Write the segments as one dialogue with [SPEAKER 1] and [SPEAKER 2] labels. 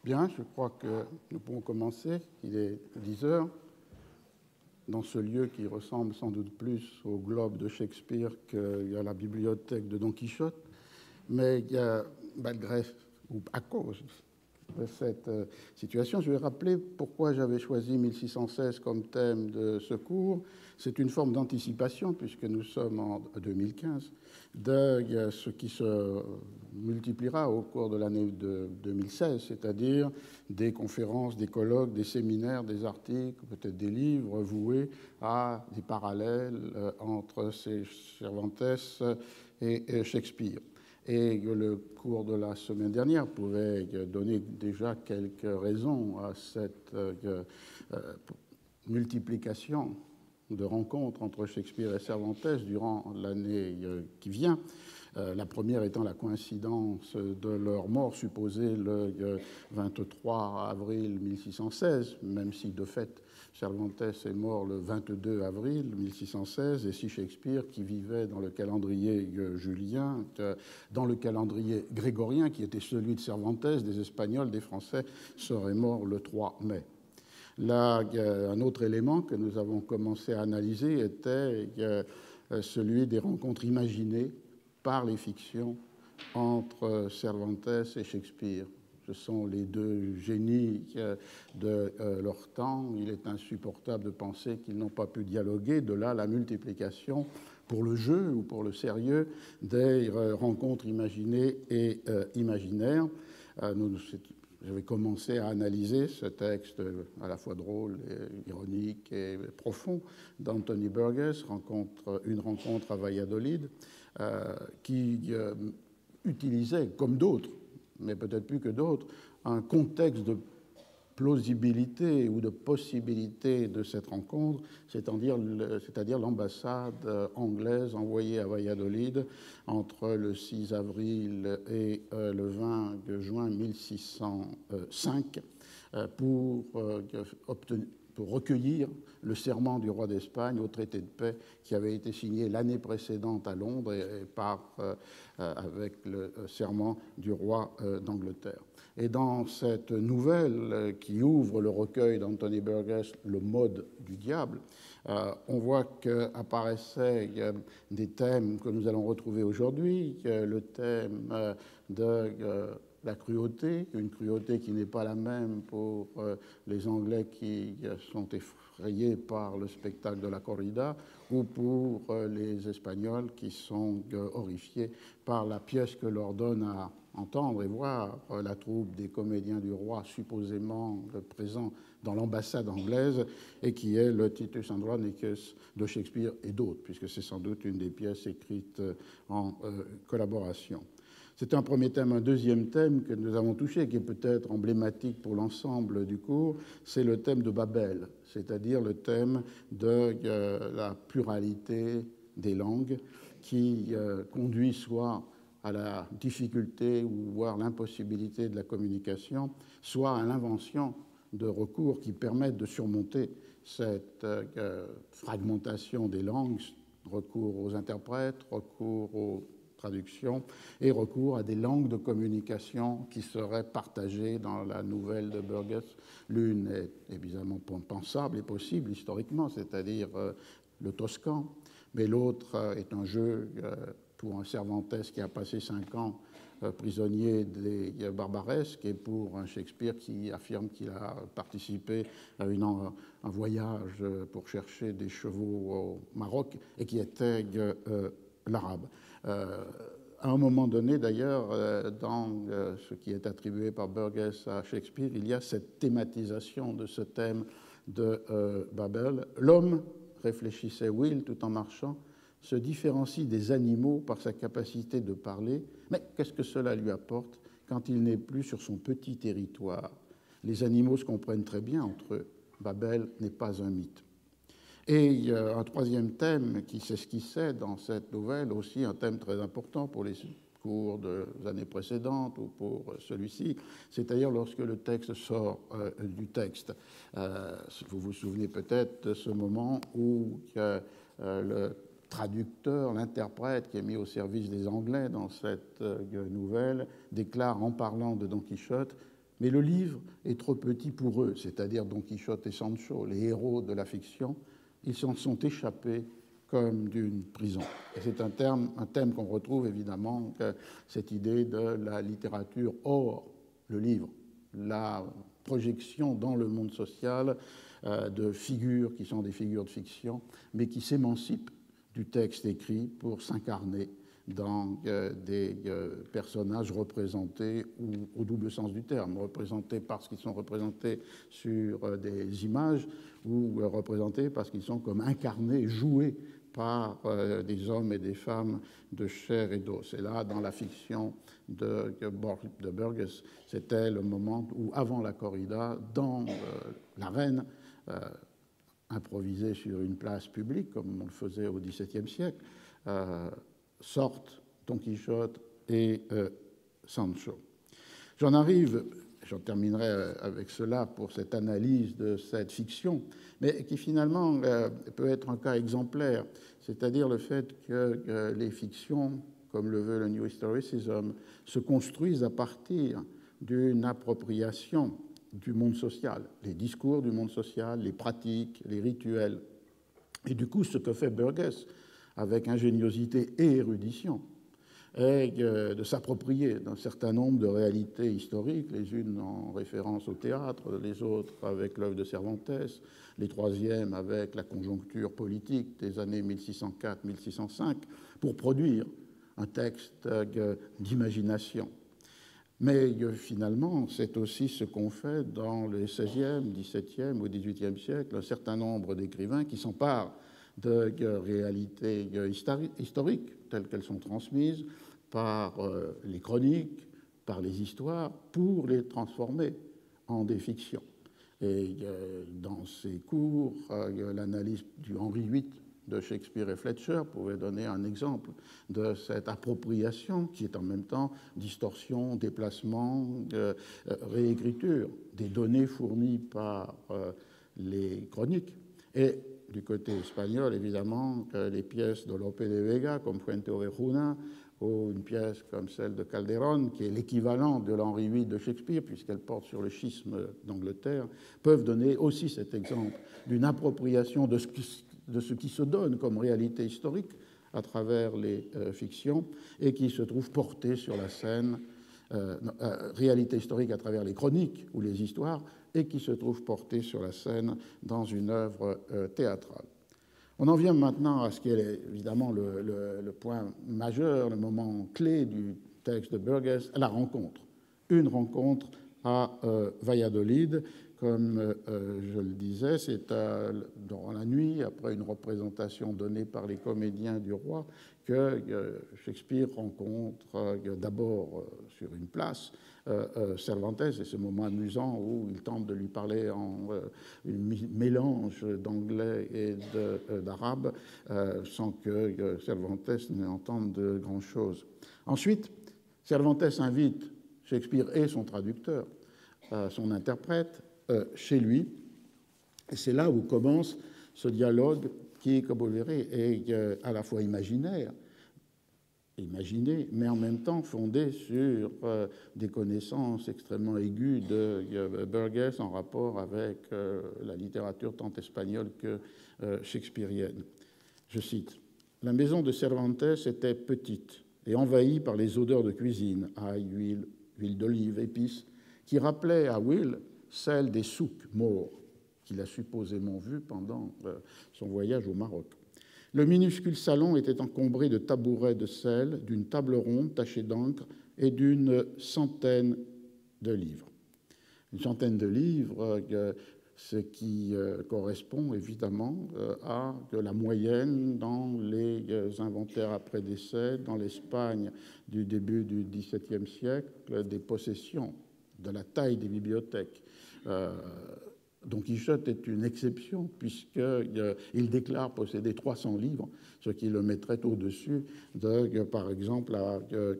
[SPEAKER 1] Bien, je crois que nous pouvons commencer. Il est 10 heures. Dans ce lieu qui ressemble sans doute plus au globe de Shakespeare qu'à la bibliothèque de Don Quichotte, mais il y a, malgré ou à cause de cette situation, je vais rappeler pourquoi j'avais choisi 1616 comme thème de ce cours. C'est une forme d'anticipation, puisque nous sommes en 2015, de ce qui se multipliera au cours de l'année de 2016, c'est-à-dire des conférences, des colloques, des séminaires, des articles, peut-être des livres voués à des parallèles entre Cervantes et Shakespeare. Et le cours de la semaine dernière pouvait donner déjà quelques raisons à cette multiplication de rencontres entre Shakespeare et Cervantes durant l'année qui vient. La première étant la coïncidence de leur mort supposée le 23 avril 1616, même si de fait Cervantes est mort le 22 avril 1616, et si Shakespeare, qui vivait dans le calendrier julien, dans le calendrier grégorien, qui était celui de Cervantes, des Espagnols, des Français, serait mort le 3 mai. Là, un autre élément que nous avons commencé à analyser était celui des rencontres imaginées par les fictions entre Cervantes et Shakespeare. Ce sont les deux génies de leur temps. Il est insupportable de penser qu'ils n'ont pas pu dialoguer. De là, la multiplication pour le jeu ou pour le sérieux des rencontres imaginées et imaginaires. J'avais commencé à analyser ce texte à la fois drôle, et ironique et profond d'Anthony Burgess, une rencontre à Valladolid, qui utilisait, comme d'autres, mais peut-être plus que d'autres, un contexte de plausibilité ou de possibilité de cette rencontre, c'est-à-dire l'ambassade anglaise envoyée à Valladolid entre le 6 avril et le 20 juin 1605 pour recueillir le serment du roi d'Espagne au traité de paix qui avait été signé l'année précédente à Londres avec le serment du roi d'Angleterre. Et dans cette nouvelle qui ouvre le recueil d'Anthony Burgess, Le Mode du diable, on voit qu'apparaissaient des thèmes que nous allons retrouver aujourd'hui, le thème de la cruauté, une cruauté qui n'est pas la même pour les Anglais qui sont effrayés par le spectacle de la corrida ou pour les Espagnols qui sont horrifiés par la pièce que leur donne à entendre et voir la troupe des comédiens du roi supposément présents dans l'ambassade anglaise et qui est le Titus Andronicus de Shakespeare et d'autres, puisque c'est sans doute une des pièces écrites en collaboration. C'est un premier thème. Un deuxième thème que nous avons touché, qui est peut-être emblématique pour l'ensemble du cours, c'est le thème de Babel, c'est-à-dire le thème de la pluralité des langues qui conduit soit à la difficulté ou voire l'impossibilité de la communication, soit à l'invention de recours qui permettent de surmonter cette fragmentation des langues, recours aux interprètes, recours aux traduction et recours à des langues de communication qui seraient partagées dans la nouvelle de Burgess. L'une est évidemment pensable et possible historiquement, c'est-à-dire le toscan, mais l'autre est un jeu pour un Cervantes qui a passé 5 ans prisonnier des barbaresques et pour un Shakespeare qui affirme qu'il a participé à un voyage pour chercher des chevaux au Maroc et qui était l'arabe. À un moment donné, d'ailleurs, dans ce qui est attribué par Burgess à Shakespeare, il y a cette thématisation de ce thème de Babel. L'homme, réfléchissait Will tout en marchant, se différencie des animaux par sa capacité de parler, mais qu'est-ce que cela lui apporte quand il n'est plus sur son petit territoire? Les animaux se comprennent très bien entre eux. Babel n'est pas un mythe. Et il y a un troisième thème qui s'esquissait dans cette nouvelle, aussi un thème très important pour les cours des années précédentes ou pour celui-ci, c'est-à-dire lorsque le texte sort du texte. Vous vous souvenez peut-être de ce moment où le traducteur, l'interprète qui est mis au service des Anglais dans cette nouvelle, déclare en parlant de Don Quichotte Mais le livre est trop petit pour eux, c'est-à-dire Don Quichotte et Sancho, les héros de la fiction. Ils s'en sont échappés comme d'une prison. Et c'est un thème qu'on retrouve évidemment, cette idée de la littérature hors le livre, la projection dans le monde social de figures qui sont des figures de fiction, mais qui s'émancipent du texte écrit pour s'incarner dans des personnages représentés, ou au double sens du terme, représentés parce qu'ils sont représentés sur des images, ou représentés parce qu'ils sont comme incarnés, joués par des hommes et des femmes de chair et d'os. Et là, dans la fiction de Burgess, c'était le moment où, avant la corrida, dans l'arène, improvisée sur une place publique, comme on le faisait au XVIIe siècle, sortent Don Quichotte et Sancho. J'en terminerai avec cela pour cette analyse de cette fiction, mais qui finalement peut être un cas exemplaire, c'est-à-dire le fait que les fictions, comme le veut le New Historicism, se construisent à partir d'une appropriation du monde social, les discours du monde social, les pratiques, les rituels. Et du coup, ce que fait Burgess, avec ingéniosité et érudition, est de s'approprier d'un certain nombre de réalités historiques, les unes en référence au théâtre, les autres avec l'œuvre de Cervantes, les troisièmes avec la conjoncture politique des années 1604-1605, pour produire un texte d'imagination. Mais finalement, c'est aussi ce qu'ont fait dans les XVIe, XVIIe ou XVIIIe siècle un certain nombre d'écrivains qui s'emparent de réalités historiques telles qu'elles sont transmises par les chroniques, par les histoires, pour les transformer en des fictions. Et dans ces cours, l'analyse du Henri VIII de Shakespeare et Fletcher pouvait donner un exemple de cette appropriation qui est en même temps distorsion, déplacement, réécriture des données fournies par les chroniques. Et du côté espagnol, évidemment, les pièces de Lope de Vega, comme Fuente Ovejuna, ou une pièce comme celle de Calderón, qui est l'équivalent de l'Henri VIII de Shakespeare, puisqu'elle porte sur le schisme d'Angleterre, peuvent donner aussi cet exemple d'une appropriation de ce qui se donne comme réalité historique à travers les fictions et qui se trouve portée sur la scène, réalité historique à travers les chroniques ou les histoires, et qui se trouve portée sur la scène dans une œuvre théâtrale. On en vient maintenant à ce qui est évidemment le point majeur, le moment clé du texte de Burgess, la rencontre. Une rencontre à Valladolid, comme je le disais, c'est dans la nuit, après une représentation donnée par les comédiens du roi, que Shakespeare rencontre d'abord sur une place Cervantes, et ce moment amusant où il tente de lui parler en mélange d'anglais et d'arabe sans que Cervantes n'entende de grand-chose. Ensuite, Cervantes invite Shakespeare et son traducteur, son interprète, chez lui, et c'est là où commence ce dialogue qui, comme vous le verrez, est à la fois imaginaire, imaginé, mais en même temps fondé sur des connaissances extrêmement aiguës de Burgess en rapport avec la littérature tant espagnole que shakespearienne. Je cite, « La maison de Cervantes était petite et envahie par les odeurs de cuisine, ail, huile d'olive, épices, qui rappelaient à Will celle des souks morts qu'il a supposément vus pendant son voyage au Maroc. Le minuscule salon était encombré de tabourets de sel, d'une table ronde tachée d'encre et d'une centaine de livres. Une centaine de livres, ce qui correspond évidemment à la moyenne dans les inventaires après décès, dans l'Espagne du début du XVIIe siècle, des possessions, de la taille des bibliothèques. Don Quichotte est une exception puisqu'il déclare posséder 300 livres, ce qui le mettrait au-dessus de, par exemple, à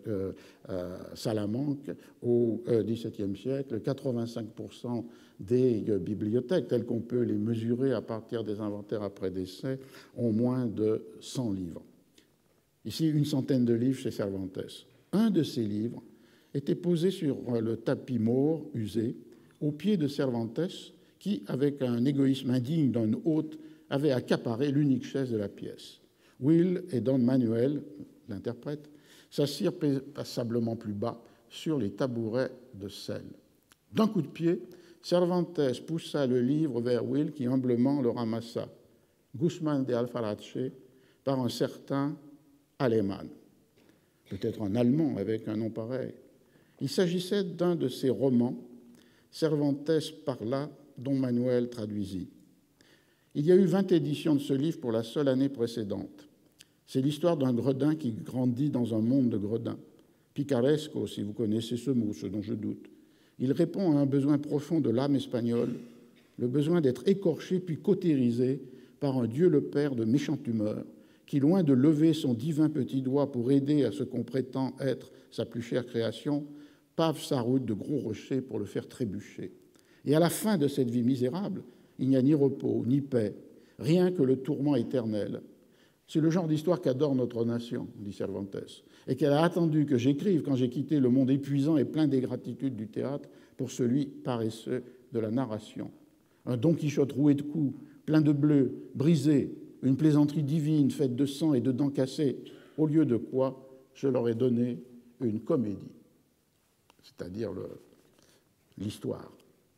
[SPEAKER 1] Salamanque au XVIIe siècle, 85% des bibliothèques, telles qu'on peut les mesurer à partir des inventaires après décès, ont moins de 100 livres. Ici, une centaine de livres chez Cervantes. Un de ces livres était posé sur le tapis mauve usé, aux pieds de Cervantes, qui, avec un égoïsme indigne d'un hôte, avait accaparé l'unique chaise de la pièce. Will et Don Manuel, l'interprète, s'assirent passablement plus bas sur les tabourets de sel. D'un coup de pied, Cervantes poussa le livre vers Will, qui humblement le ramassa. Guzmán de Alfarache, par un certain Alemán. Peut-être un Allemand avec un nom pareil. Il s'agissait d'un de ses romans. Cervantes parla, Don Manuel traduisit. Il y a eu 20 éditions de ce livre pour la seule année précédente. C'est l'histoire d'un gredin qui grandit dans un monde de gredins. Picaresco, si vous connaissez ce mot, ce dont je doute. Il répond à un besoin profond de l'âme espagnole, le besoin d'être écorché puis cautérisé par un Dieu le Père de méchante humeur, qui, loin de lever son divin petit doigt pour aider à ce qu'on prétend être sa plus chère création, pave sa route de gros rochers pour le faire trébucher. Et à la fin de cette vie misérable, il n'y a ni repos, ni paix, rien que le tourment éternel. C'est le genre d'histoire qu'adore notre nation, dit Cervantes, et qu'elle a attendu que j'écrive quand j'ai quitté le monde épuisant et plein d'ingratitude du théâtre pour celui paresseux de la narration. Un Don Quichotte roué de coups, plein de bleu, brisé, une plaisanterie divine faite de sang et de dents cassées, au lieu de quoi je leur ai donné une comédie, c'est-à-dire l'histoire.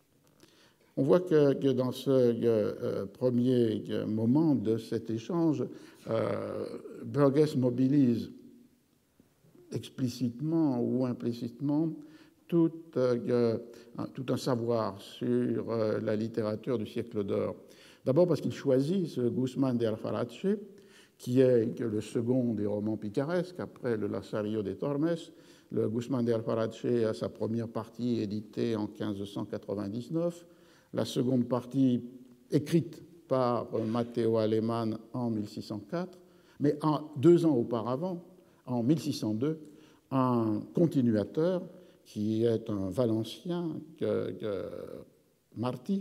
[SPEAKER 1] On voit que dans ce premier moment de cet échange, Burgess mobilise explicitement ou implicitement tout un savoir sur la littérature du siècle d'or. D'abord parce qu'il choisit ce Guzmán de Alfarache, qui est le second des romans picaresques, après le Lazarillo de Tormes. Le Guzmán de Alfarache a sa première partie éditée en 1599, la seconde partie écrite par Mateo Alemán en 1604, mais 2 ans auparavant, en 1602, un continuateur qui est un Valencien, Martí,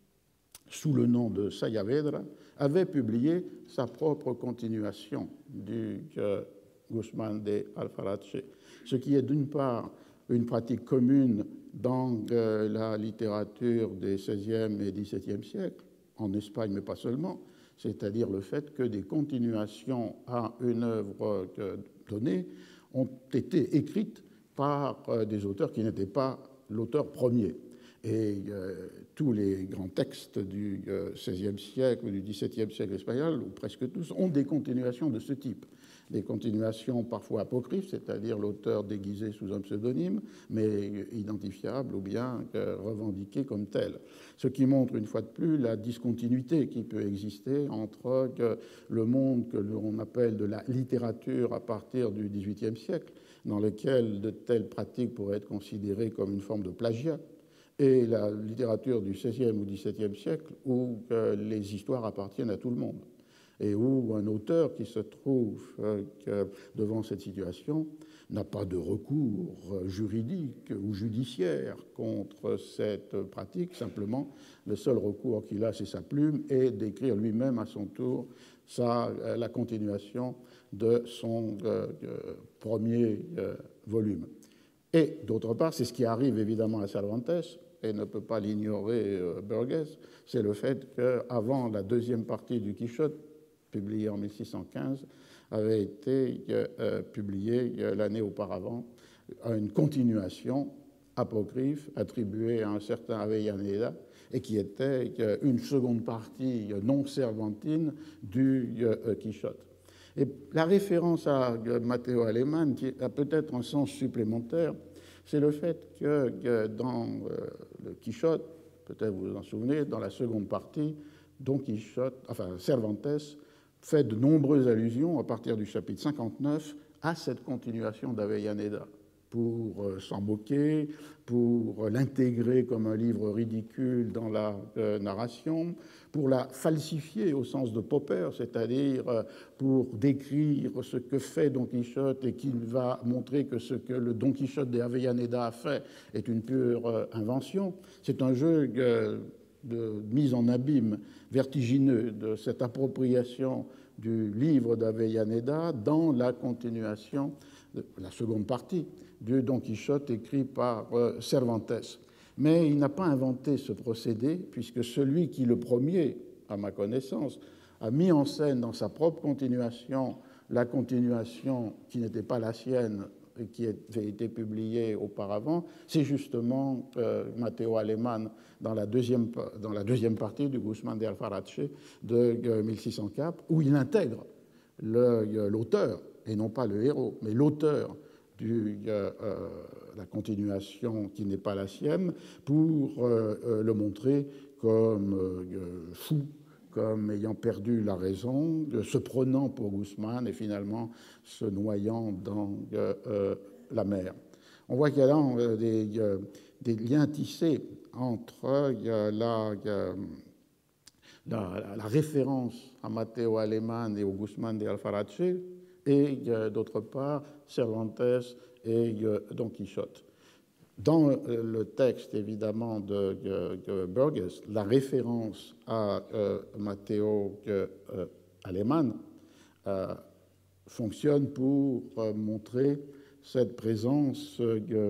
[SPEAKER 1] sous le nom de Sayavedra, avait publié sa propre continuation du Guzmán de Alfarache, ce qui est d'une part une pratique commune dans la littérature des XVIe et XVIIe siècles, en Espagne, mais pas seulement, c'est-à-dire le fait que des continuations à une œuvre donnée ont été écrites par des auteurs qui n'étaient pas l'auteur premier. Et tous les grands textes du XVIe siècle ou du XVIIe siècle espagnol, ou presque tous, ont des continuations de ce type. Des continuations parfois apocryphes, c'est-à-dire l'auteur déguisé sous un pseudonyme, mais identifiable ou bien revendiqué comme tel. Ce qui montre une fois de plus la discontinuité qui peut exister entre le monde que l'on appelle de la littérature à partir du XVIIIe siècle, dans lequel de telles pratiques pourraient être considérées comme une forme de plagiat, et la littérature du XVIe ou XVIIe siècle où les histoires appartiennent à tout le monde et où un auteur qui se trouve devant cette situation n'a pas de recours juridique ou judiciaire contre cette pratique. Simplement, le seul recours qu'il a, c'est sa plume et d'écrire lui-même à son tour la continuation de son premier volume. Et d'autre part, c'est ce qui arrive évidemment à Cervantes, et ne peut pas l'ignorer Burgess, c'est le fait qu'avant la deuxième partie du Quichotte, publiée en 1615, avait été publiée l'année auparavant une continuation apocryphe attribuée à un certain Avellaneda et qui était une seconde partie non cervantine du Quichotte. Et la référence à Mateo Alemán, qui a peut-être un sens supplémentaire, c'est le fait que dans le Quichotte, peut-être vous vous en souvenez, dans la seconde partie, Cervantes fait de nombreuses allusions à partir du chapitre 59 à cette continuation d'Avellaneda pour s'en moquer, pour l'intégrer comme un livre ridicule dans la narration, pour la falsifier au sens de Popper, c'est-à-dire pour décrire ce que fait Don Quichotte et qu'il va montrer que ce que le Don Quichotte de Avellaneda a fait est une pure invention. C'est un jeu de mise en abîme vertigineux de cette appropriation du livre d'Avellaneda dans la continuation, la seconde partie du Don Quichotte écrit par Cervantes. Mais il n'a pas inventé ce procédé, puisque celui qui, le premier, à ma connaissance, a mis en scène dans sa propre continuation la continuation qui n'était pas la sienne et qui avait été publiée auparavant, c'est justement Matteo Alemann dans la deuxième partie du Guzmán de Alfarache de 1604, où il intègre l'auteur, et non pas le héros, mais l'auteur la continuation qui n'est pas la sienne, pour le montrer comme fou, comme ayant perdu la raison, se prenant pour Guzmán et finalement se noyant dans la mer. On voit qu'il y a là des liens tissés entre la référence à Matteo Alemann et au Guzmán de Alfarache et d'autre part Cervantes et Don Quichotte. Dans le texte, évidemment, de Burgess, la référence à Matteo Alemann fonctionne pour montrer cette présence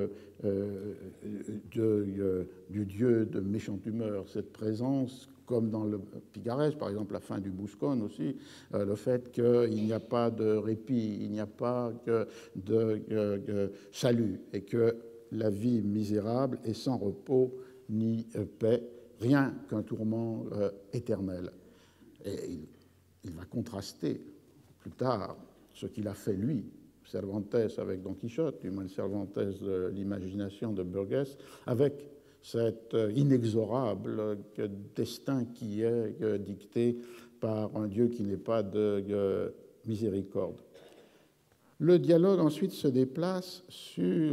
[SPEAKER 1] du dieu de méchante humeur, cette présence, comme dans le Pigaresque, par exemple, la fin du Buscón aussi, le fait qu'il n'y a pas de répit, il n'y a pas de salut, et que la vie misérable est sans repos ni paix, rien qu'un tourment éternel. Et il va contraster plus tard ce qu'il a fait lui, Cervantes avec Don Quichotte, du moins Cervantes de l'imagination de Burgess, avec cet inexorable destin qui est dicté par un Dieu qui n'est pas de miséricorde. Le dialogue ensuite se déplace sur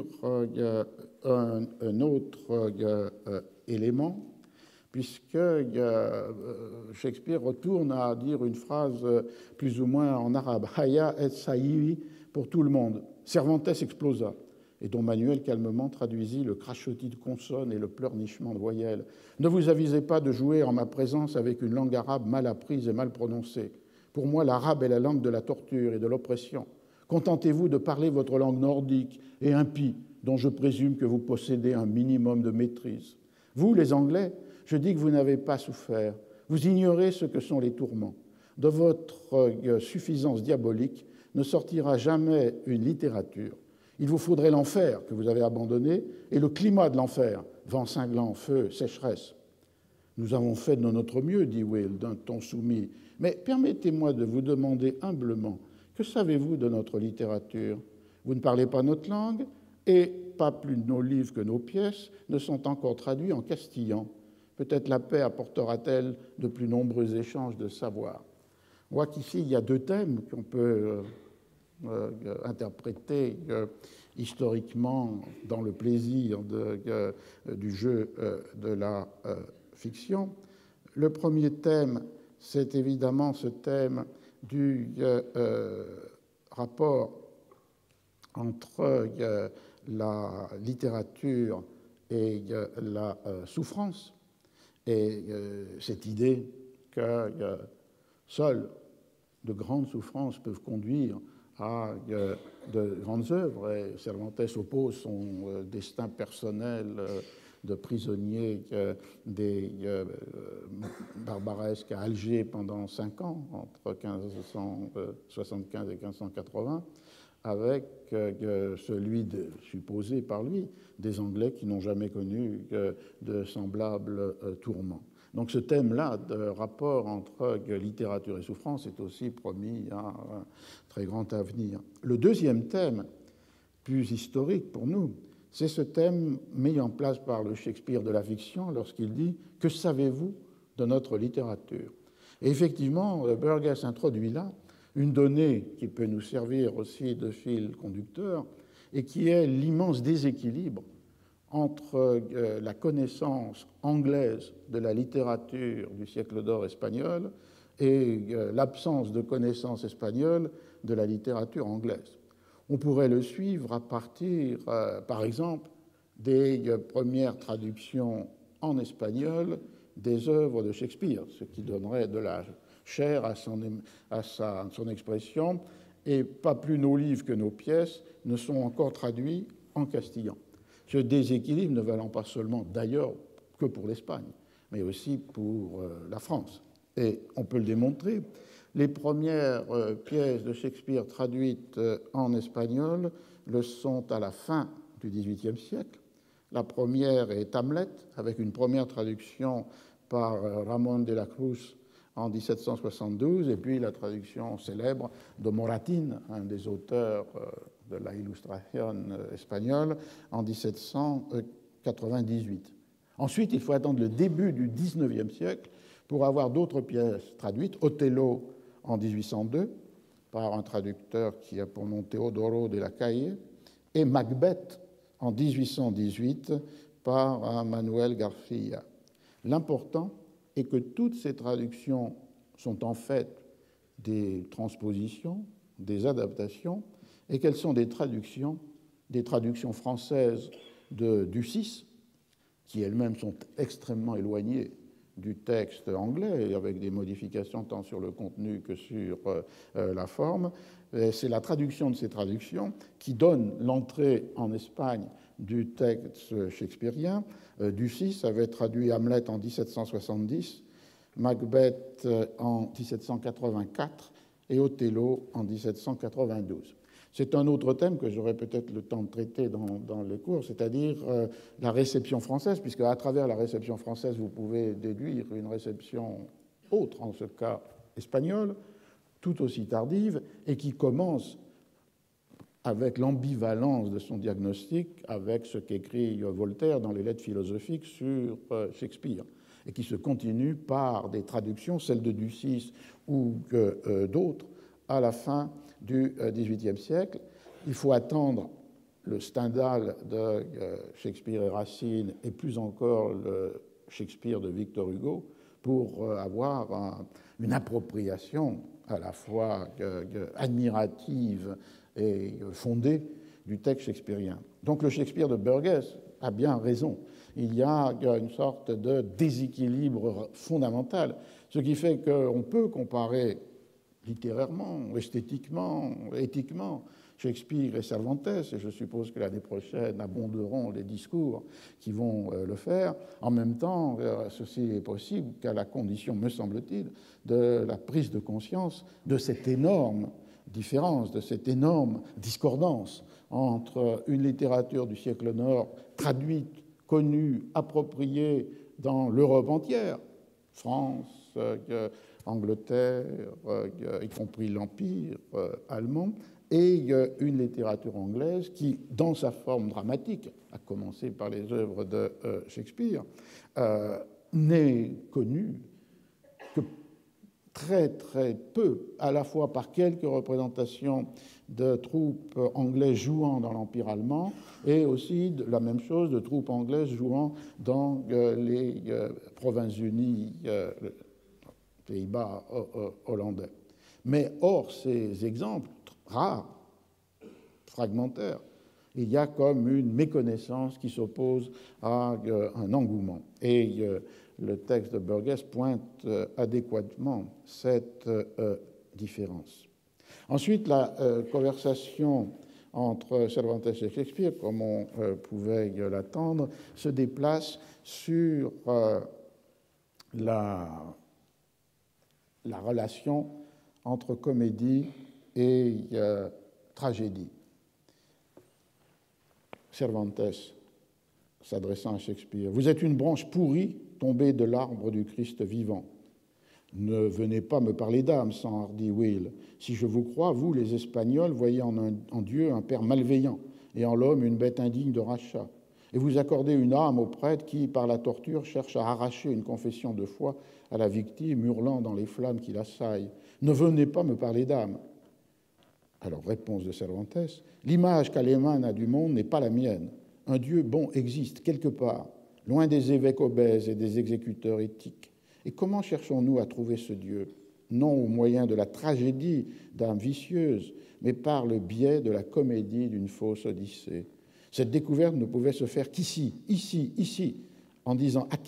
[SPEAKER 1] un autre élément, puisque Shakespeare retourne à dire une phrase plus ou moins en arabe, « Haya et saïvi » pour tout le monde. Cervantes explosa, et Don Manuel calmement traduisit le crachotis de consonnes et le pleurnichement de voyelles. « Ne vous avisez pas de jouer en ma présence avec une langue arabe mal apprise et mal prononcée. Pour moi, l'arabe est la langue de la torture et de l'oppression. Contentez-vous de parler votre langue nordique et impie, dont je présume que vous possédez un minimum de maîtrise. Vous, les Anglais, je dis que vous n'avez pas souffert. Vous ignorez ce que sont les tourments. De votre suffisance diabolique ne sortira jamais une littérature. Il vous faudrait l'enfer que vous avez abandonné et le climat de l'enfer, vent cinglant, feu, sécheresse. Nous avons fait de notre mieux, dit Will d'un ton soumis, mais permettez-moi de vous demander humblement, que savez-vous de notre littérature? Vous ne parlez pas notre langue et pas plus nos livres que nos pièces ne sont encore traduits en castillan. Peut-être la paix apportera-t-elle de plus nombreux échanges de savoir. On voit qu'ici, il y a deux thèmes qu'on peut interpréter historiquement dans le plaisir du jeu de la fiction. Le premier thème, c'est évidemment ce thème du rapport entre la littérature et la souffrance, et cette idée que seules de grandes souffrances peuvent conduire à de grandes œuvres. Et Cervantes oppose son destin personnel de prisonnier des barbaresques à Alger pendant 5 ans, entre 1575 et 1580, avec celui supposé par lui des Anglais qui n'ont jamais connu de semblables tourments. Donc ce thème-là de rapport entre littérature et souffrance est aussi promis à un très grand avenir. Le deuxième thème, plus historique pour nous, c'est ce thème mis en place par le Shakespeare de la fiction lorsqu'il dit « Que savez-vous de notre littérature ?» Et effectivement, Burgess introduit là une donnée qui peut nous servir aussi de fil conducteur et qui est l'immense déséquilibre entre la connaissance anglaise de la littérature du siècle d'or espagnol et l'absence de connaissance espagnole de la littérature anglaise. On pourrait le suivre à partir, par exemple, des premières traductions en espagnol des œuvres de Shakespeare, ce qui donnerait de la chère à son expression, et pas plus nos livres que nos pièces ne sont encore traduits en castillan. Ce déséquilibre ne valant pas seulement d'ailleurs que pour l'Espagne, mais aussi pour la France. Et on peut le démontrer. Les premières pièces de Shakespeare traduites en espagnol le sont à la fin du XVIIIe siècle. La première est Hamlet, avec une première traduction par Ramón de la Cruz en 1772, et puis la traduction célèbre de Moratín, un des auteurs de la Illustration espagnole, en 1798. Ensuite, il faut attendre le début du XIXe siècle pour avoir d'autres pièces traduites. Othello en 1802, par un traducteur qui a pour nom Teodoro de la Calle, et Macbeth en 1818 par Manuel García. L'important est que toutes ces traductions sont en fait des transpositions, des adaptations, et qu'elles sont des traductions françaises de Ducis, qui elles-mêmes sont extrêmement éloignées du texte anglais, avec des modifications tant sur le contenu que sur la forme. C'est la traduction de ces traductions qui donne l'entrée en Espagne du texte shakespearien. Ducis avait traduit Hamlet en 1770, Macbeth en 1784 et Othello en 1792. C'est un autre thème que j'aurai peut-être le temps de traiter dans les cours, c'est-à-dire la réception française, puisque à travers la réception française, vous pouvez déduire une réception autre, en ce cas espagnole, tout aussi tardive, et qui commence avec l'ambivalence de son diagnostic, avec ce qu'écrit Voltaire dans les lettres philosophiques sur Shakespeare, et qui se continue par des traductions, celles de Ducis ou d'autres, à la fin du XVIIIe siècle. Il faut attendre le Stendhal de Shakespeare et Racine, et plus encore le Shakespeare de Victor Hugo, pour avoir une appropriation à la fois admirative et fondée du texte shakespearien. Donc le Shakespeare de Burgess a bien raison. Il y a une sorte de déséquilibre fondamental, ce qui fait qu'on peut comparer littérairement, esthétiquement, éthiquement, Shakespeare et Cervantes, et je suppose que l'année prochaine abonderont les discours qui vont le faire. En même temps, ceci est possible qu'à la condition, me semble-t-il, de la prise de conscience de cette énorme différence, de cette énorme discordance entre une littérature du siècle nord traduite, connue, appropriée dans l'Europe entière, France, Angleterre, y compris l'Empire allemand, et une littérature anglaise qui, dans sa forme dramatique, à commencer par les œuvres de Shakespeare, n'est connue que très très peu, à la fois par quelques représentations de troupes anglaises jouant dans l'Empire allemand, et aussi de la même chose de troupes anglaises jouant dans les Provinces-Unies, Pays-Bas hollandais. Mais hors ces exemples rares, fragmentaires, il y a comme une méconnaissance qui s'oppose à un engouement. Et le texte de Burgess pointe adéquatement cette différence. Ensuite, la conversation entre Cervantes et Shakespeare, comme on pouvait l'attendre, se déplace sur la relation entre comédie et tragédie. Cervantes, s'adressant à Shakespeare, « Vous êtes une branche pourrie tombée de l'arbre du Christ vivant. Ne venez pas me parler d'âme, s'enhardit Will. Si je vous crois, vous, les Espagnols, voyez en Dieu un père malveillant et en l'homme une bête indigne de rachat. Et vous accordez une âme au prêtre qui, par la torture, cherche à arracher une confession de foi à la victime, hurlant dans les flammes qui l'assaillent. Ne venez pas me parler d'âme. » Alors, réponse de Cervantes, « L'image qu'Aléman a du monde n'est pas la mienne. Un Dieu bon existe quelque part, loin des évêques obèses et des exécuteurs éthiques. Et comment cherchons-nous à trouver ce Dieu? Non au moyen de la tragédie d'âme vicieuse, mais par le biais de la comédie d'une fausse Odyssée. Cette découverte ne pouvait se faire qu'ici, ici, en disant à qui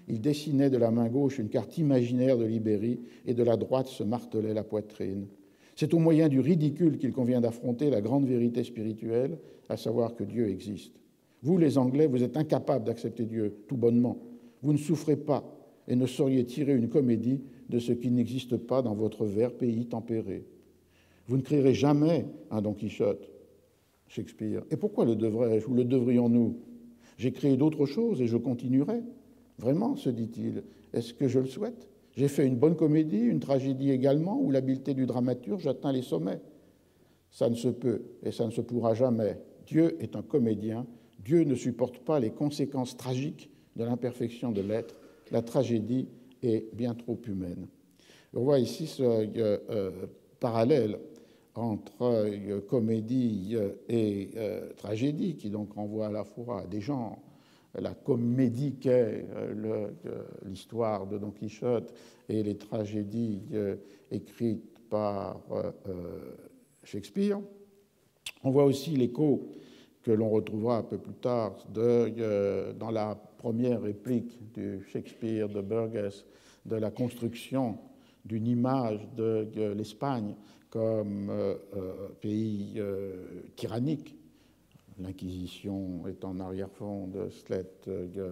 [SPEAKER 1] il dessinait de la main gauche une carte imaginaire de l'Ibérie et de la droite se martelait la poitrine. C'est au moyen du ridicule qu'il convient d'affronter la grande vérité spirituelle, à savoir que Dieu existe. Vous, les Anglais, vous êtes incapables d'accepter Dieu, tout bonnement. Vous ne souffrez pas et ne sauriez tirer une comédie de ce qui n'existe pas dans votre vert pays tempéré. Vous ne créerez jamais un Don Quichotte, Shakespeare. Et pourquoi le devrais-je ou le devrions-nous? J'ai créé d'autres choses et je continuerai. Vraiment, se dit-il, est-ce que je le souhaite? J'ai fait une bonne comédie, une tragédie également, où l'habileté du dramaturge atteint les sommets. Ça ne se peut et ça ne se pourra jamais. Dieu est un comédien. Dieu ne supporte pas les conséquences tragiques de l'imperfection de l'être. La tragédie est bien trop humaine. On voit ici ce parallèle entre comédie et tragédie, qui donc renvoie à la fois à des genres, la comédie qu'est l'histoire de Don Quichotte et les tragédies écrites par Shakespeare. On voit aussi l'écho que l'on retrouvera un peu plus tard dans la première réplique du Shakespeare de Burgess de la construction d'une image de l'Espagne comme pays tyrannique. L'Inquisition est en arrière-fond de cette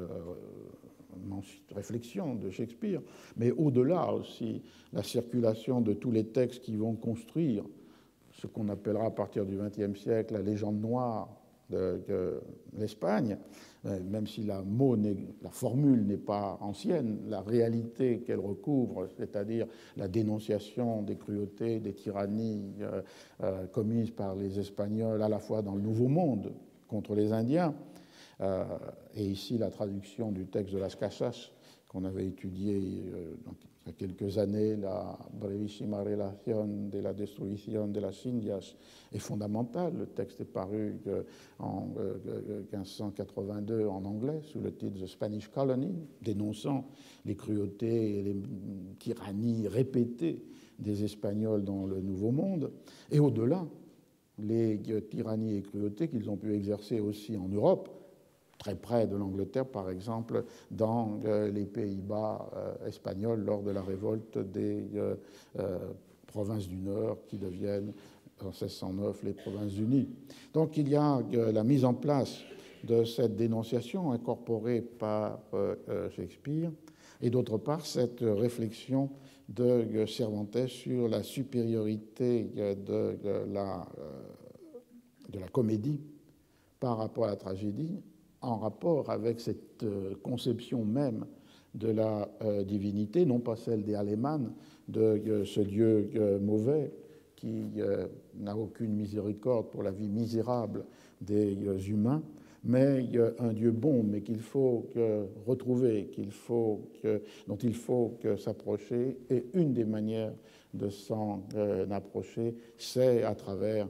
[SPEAKER 1] réflexion de Shakespeare, mais au-delà aussi, la circulation de tous les textes qui vont construire ce qu'on appellera à partir du XXe siècle la légende noire de l'Espagne, même si la formule n'est pas ancienne, la réalité qu'elle recouvre, c'est-à-dire la dénonciation des cruautés, des tyrannies commises par les Espagnols à la fois dans le Nouveau Monde contre les Indiens, et ici la traduction du texte de Las Casas qu'on avait étudié il y a quelques années, la brevissima relación de la destrucción de las Indias est fondamentale. Le texte est paru en 1582 en anglais sous le titre The Spanish Colony, dénonçant les cruautés et les tyrannies répétées des Espagnols dans le Nouveau Monde, et au-delà, les tyrannies et cruautés qu'ils ont pu exercer aussi en Europe, très près de l'Angleterre, par exemple, dans les Pays-Bas espagnols lors de la révolte des provinces du Nord qui deviennent, en 1609, les Provinces-Unies. Donc il y a la mise en place de cette dénonciation incorporée par Shakespeare, et d'autre part cette réflexion de Cervantes sur la supériorité de la comédie par rapport à la tragédie, en rapport avec cette conception même de la divinité, non pas celle des Alémanes, de ce Dieu mauvais qui n'a aucune miséricorde pour la vie misérable des humains, mais un Dieu bon, mais qu'il faut retrouver, dont il faut s'approcher, et une des manières de s'en approcher, c'est à travers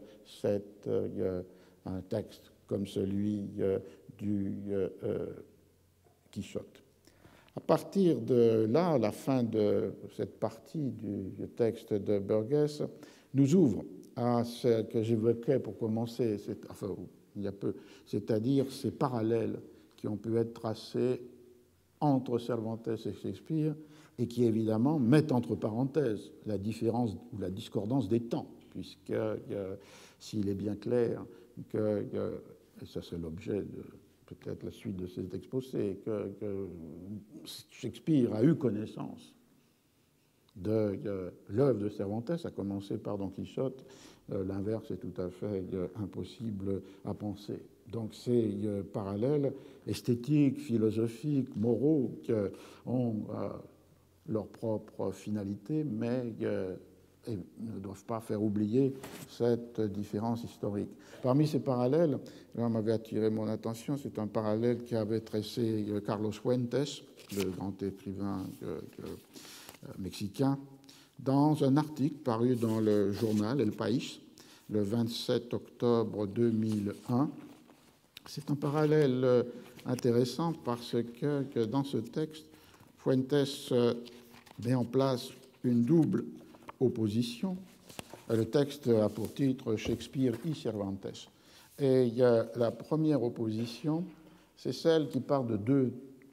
[SPEAKER 1] un texte comme celui du Quichotte. À partir de là, à la fin de cette partie du texte de Burgess, nous ouvre à ce que j'évoquais pour commencer, il y a peu, c'est-à-dire ces parallèles qui ont pu être tracés entre Cervantes et Shakespeare et qui évidemment mettent entre parenthèses la différence ou la discordance des temps, puisque s'il est bien clair que, et ça c'est l'objet de peut-être la suite de cet exposé, que Shakespeare a eu connaissance de l'œuvre de Cervantes, à commencer par Don Quichotte, l'inverse est tout à fait impossible à penser. Donc ces parallèles esthétiques, philosophiques, moraux ont leur propre finalité, mais et ne doivent pas faire oublier cette différence historique. Parmi ces parallèles, là m'avait attiré mon attention, c'est un parallèle qu'avait tracé Carlos Fuentes, le grand écrivain mexicain, dans un article paru dans le journal El País le 27 octobre 2001. C'est un parallèle intéressant parce que dans ce texte, Fuentes met en place une double opposition. Le texte a pour titre Shakespeare y Cervantes. Et la première opposition, c'est celle qui part de deux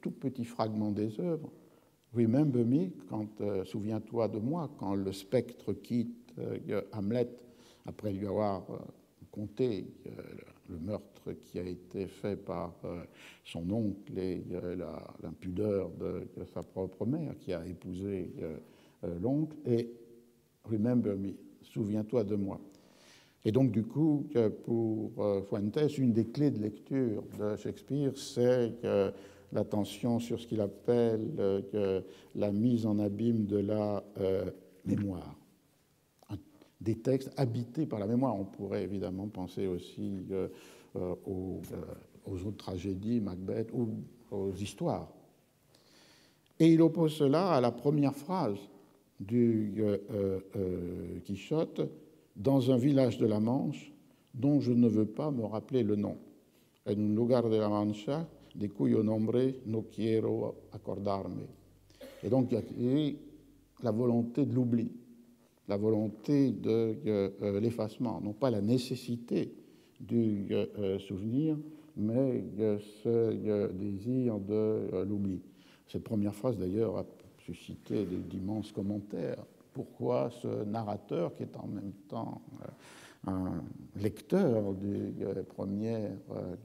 [SPEAKER 1] tout petits fragments des œuvres. Remember me, souviens-toi de moi, quand le spectre quitte Hamlet après lui avoir conté le meurtre qui a été fait par son oncle et l'impudeur de sa propre mère qui a épousé l'oncle, et Remember me, souviens-toi de moi. Et donc, du coup, pour Fuentes, une des clés de lecture de Shakespeare, c'est l'attention sur ce qu'il appelle la mise en abîme de la mémoire. Des textes habités par la mémoire. On pourrait évidemment penser aussi aux autres tragédies, Macbeth, ou aux histoires. Et il oppose cela à la première phrase du Quichotte, dans un village de la Manche dont je ne veux pas me rappeler le nom. En un lugar de la Mancha de cuyo nombre no quiero acordarme. Et donc, il y a la volonté de l'oubli, la volonté de l'effacement, non pas la nécessité du souvenir, mais ce désir de l'oubli. Cette première phrase, d'ailleurs, a suscité d'immenses commentaires. Pourquoi ce narrateur, qui est en même temps un lecteur des premières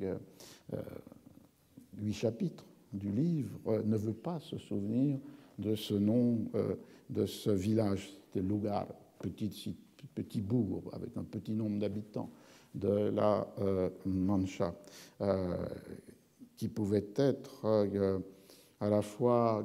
[SPEAKER 1] 8 chapitres du livre, ne veut pas se souvenir de ce nom de ce village, de Lugar, petit bourg avec un petit nombre d'habitants de la Mancha, qui pouvait être à la fois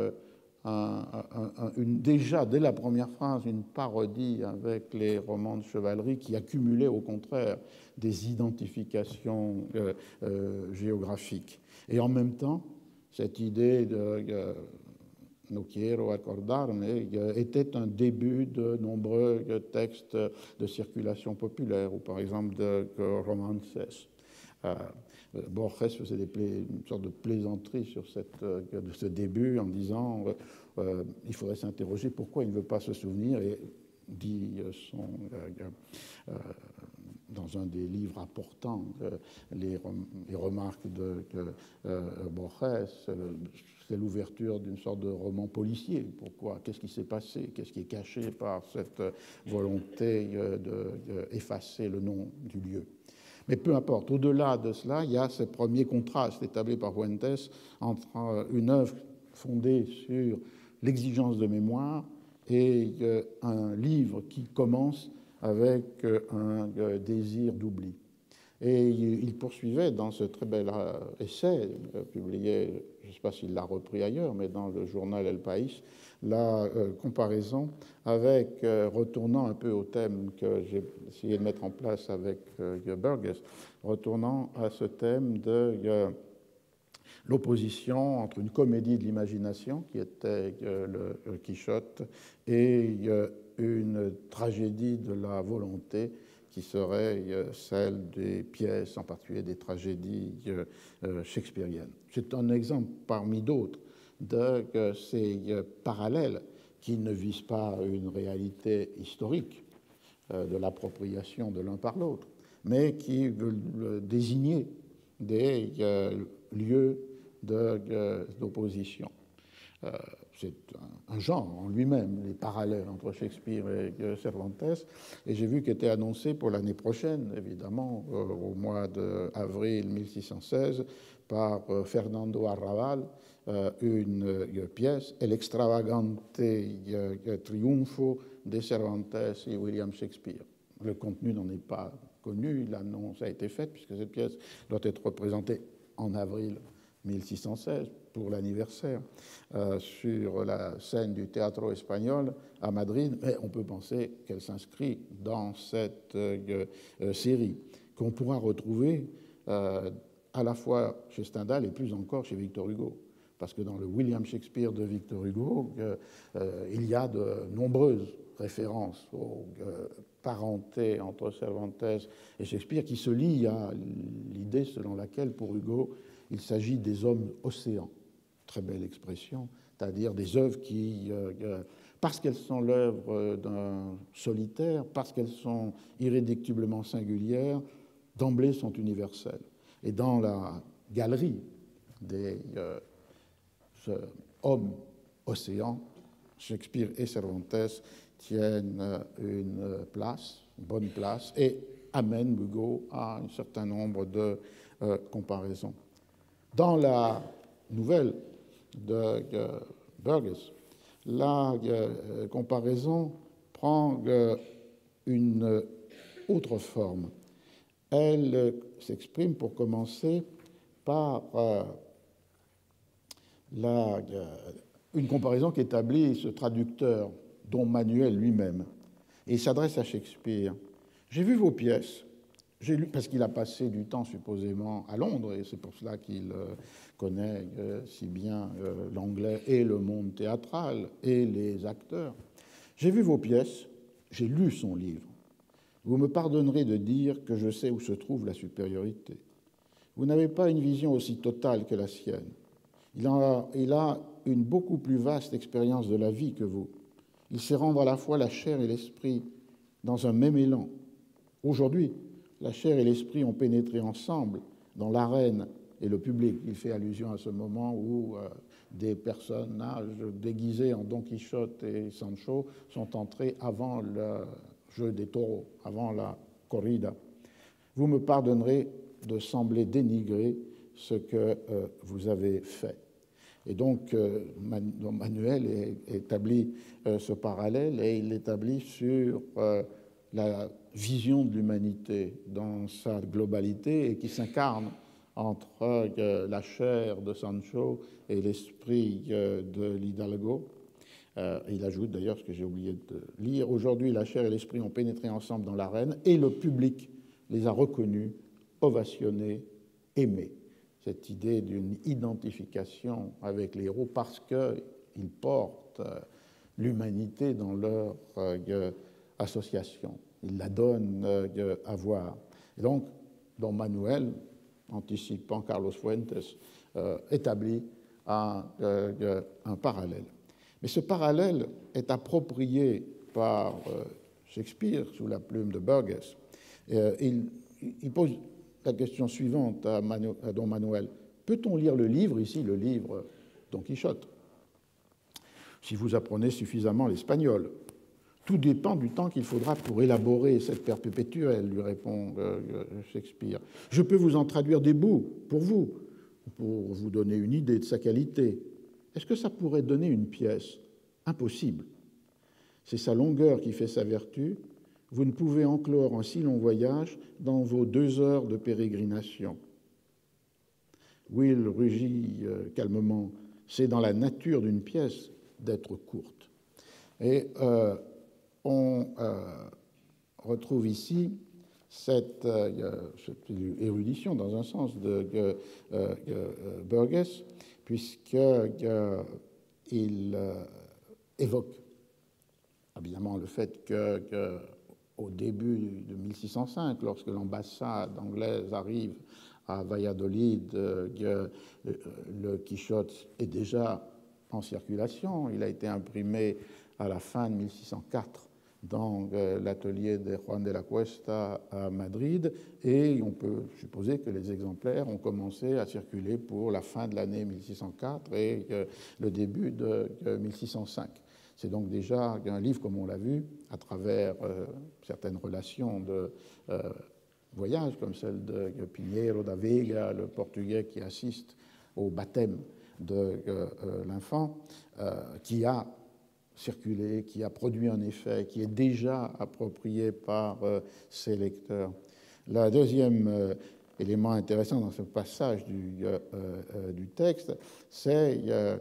[SPEAKER 1] déjà, dès la première phrase, une parodie avec les romans de chevalerie qui accumulaient au contraire des identifications géographiques. Et en même temps, cette idée de no quiero acordarme était un début de nombreux textes de circulation populaire, ou par exemple de romances. Borges faisait une sorte de plaisanterie sur de ce début en disant il faudrait s'interroger pourquoi il ne veut pas se souvenir, et dit dans un des livres importants les remarques de Borges, c'est l'ouverture d'une sorte de roman policier. Pourquoi? Qu'est-ce qui s'est passé? Qu'est-ce qui est caché par cette volonté d'effacer le nom du lieu? Mais peu importe, au-delà de cela, il y a ce premier contraste établi par Fuentes entre une œuvre fondée sur l'exigence de mémoire et un livre qui commence avec un désir d'oubli. Et il poursuivait dans ce très bel essai publié, je ne sais pas s'il l'a repris ailleurs, mais dans le journal El País, la comparaison avec, retournant un peu au thème que j'ai essayé de mettre en place avec Burgess, retournant à ce thème de l'opposition entre une comédie de l'imagination, qui était le Quichotte, et une tragédie de la volonté, qui serait celle des pièces, en particulier des tragédies shakespeariennes. C'est un exemple parmi d'autres de ces parallèles qui ne visent pas une réalité historique de l'appropriation de l'un par l'autre, mais qui veulent désigner des lieux d'opposition. C'est un genre en lui-même, les parallèles entre Shakespeare et Cervantes, et j'ai vu qu'était annoncé pour l'année prochaine, évidemment, au mois d'avril 1616, par Fernando Arrabal, une pièce, El extravagante triunfo de Cervantes et William Shakespeare. Le contenu n'en est pas connu, l'annonce a été faite, puisque cette pièce doit être représentée en avril 1616 pour l'anniversaire sur la scène du Teatro Espagnol à Madrid, mais on peut penser qu'elle s'inscrit dans cette série qu'on pourra retrouver à la fois chez Stendhal et plus encore chez Victor Hugo. Parce que dans le William Shakespeare de Victor Hugo, il y a de nombreuses références aux parentés entre Cervantes et Shakespeare qui se lient à l'idée selon laquelle, pour Hugo, il s'agit des hommes océans. Très belle expression, c'est-à-dire des œuvres qui, parce qu'elles sont l'œuvre d'un solitaire, parce qu'elles sont irréductiblement singulières, d'emblée sont universelles. Et dans la galerie des homme-océan, Shakespeare et Cervantes tiennent une bonne place, et amènent Hugo à un certain nombre de comparaisons. Dans la nouvelle de Burgess, la comparaison prend une autre forme. Elle s'exprime, pour commencer, par une comparaison qu'établit ce traducteur, Don Manuel lui-même. Et il s'adresse à Shakespeare. « J'ai vu vos pièces. J'ai lu, parce qu'il a passé du temps supposément à Londres, et c'est pour cela qu'il connaît si bien l'anglais et le monde théâtral et les acteurs. J'ai vu vos pièces, j'ai lu son livre. Vous me pardonnerez de dire que je sais où se trouve la supériorité. Vous n'avez pas une vision aussi totale que la sienne. Il a une beaucoup plus vaste expérience de la vie que vous. Il sait rendre à la fois la chair et l'esprit dans un même élan. Aujourd'hui, la chair et l'esprit ont pénétré ensemble dans l'arène et le public. Il fait allusion à ce moment où des personnages déguisés en Don Quichotte et Sancho sont entrés avant le jeu des taureaux, avant la corrida. Vous me pardonnerez de sembler dénigrer ce que vous avez fait. Et donc, Manuel établit ce parallèle, et il l'établit sur la vision de l'humanité dans sa globalité, et qui s'incarne entre la chair de Sancho et l'esprit de l'Hidalgo. Il ajoute d'ailleurs ce que j'ai oublié de lire. Aujourd'hui, la chair et l'esprit ont pénétré ensemble dans l'arène, et le public les a reconnus, ovationnés, aimés. Cette idée d'une identification avec les héros parce qu'ils portent l'humanité dans leur association. Ils la donnent à voir. Et donc, Don Manuel, anticipant Carlos Fuentes, établit un parallèle. Mais ce parallèle est approprié par Shakespeare sous la plume de Burgess. Il pose la question suivante à Don Manuel. Peut-on lire le livre, ici le livre Don Quichotte, si vous apprenez suffisamment l'espagnol? Tout dépend du temps qu'il faudra pour élaborer cette perpétuelle, lui répond Shakespeare. Je peux vous en traduire des bouts pour vous donner une idée de sa qualité. Est-ce que ça pourrait donner une pièce? Impossible. C'est sa longueur qui fait sa vertu. Vous ne pouvez enclore un si long voyage dans vos 2 heures de pérégrination. Will rugit calmement. C'est dans la nature d'une pièce d'être courte. Et on retrouve ici cette érudition, dans un sens, de Burgess, puisqu'il évoque évidemment le fait qu'au début de 1605, lorsque l'ambassade anglaise arrive à Valladolid, le Quichotte est déjà en circulation. Il a été imprimé à la fin de 1604 dans l'atelier de Juan de la Cuesta à Madrid, et on peut supposer que les exemplaires ont commencé à circuler pour la fin de l'année 1604 et le début de 1605. C'est donc déjà un livre, comme on l'a vu, à travers certaines relations de voyage, comme celle de Pinheiro da Veiga, le Portugais qui assiste au baptême de l'enfant, qui a circulé, qui a produit un effet, qui est déjà approprié par ses lecteurs. Le deuxième élément intéressant dans ce passage du texte, c'est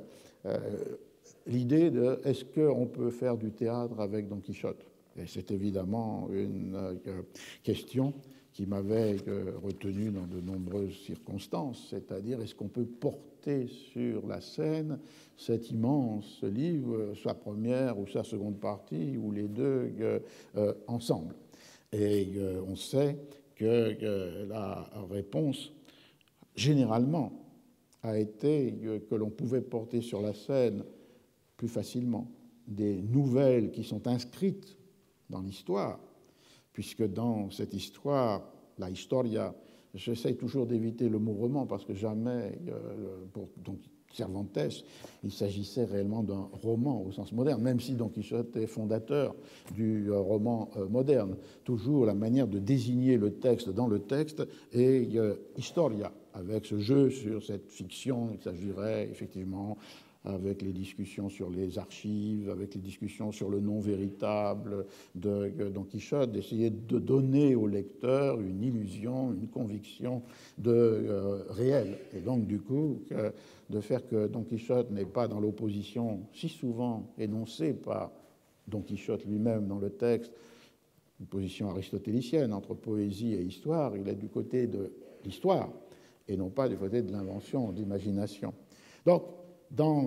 [SPEAKER 1] l'idée de est-ce qu'on peut faire du théâtre avec Don Quichotte? Et c'est évidemment une question qui m'avait retenu dans de nombreuses circonstances, c'est-à-dire est-ce qu'on peut porter sur la scène cet immense livre, sa première ou sa seconde partie, ou les deux ensemble. Et on sait que la réponse, généralement, a été que l'on pouvait porter sur la scène plus facilement des nouvelles qui sont inscrites dans l'histoire, puisque dans cette histoire, la historia, j'essaie toujours d'éviter le mot roman parce que jamais, pour Don Cervantes, il s'agissait réellement d'un roman au sens moderne, même si Don Quichotte est fondateur du roman moderne. Toujours la manière de désigner le texte dans le texte est historia, avec ce jeu sur cette fiction. Il s'agirait effectivement, avec les discussions sur les archives, avec les discussions sur le nom véritable de Don Quichotte, d'essayer de donner au lecteur une illusion, une conviction de réel. Et donc, du coup, de faire que Don Quichotte n'est pas dans l'opposition si souvent énoncée par Don Quichotte lui-même dans le texte, une position aristotélicienne entre poésie et histoire, il est du côté de l'histoire et non pas du côté de l'invention, d'imagination. Donc, dans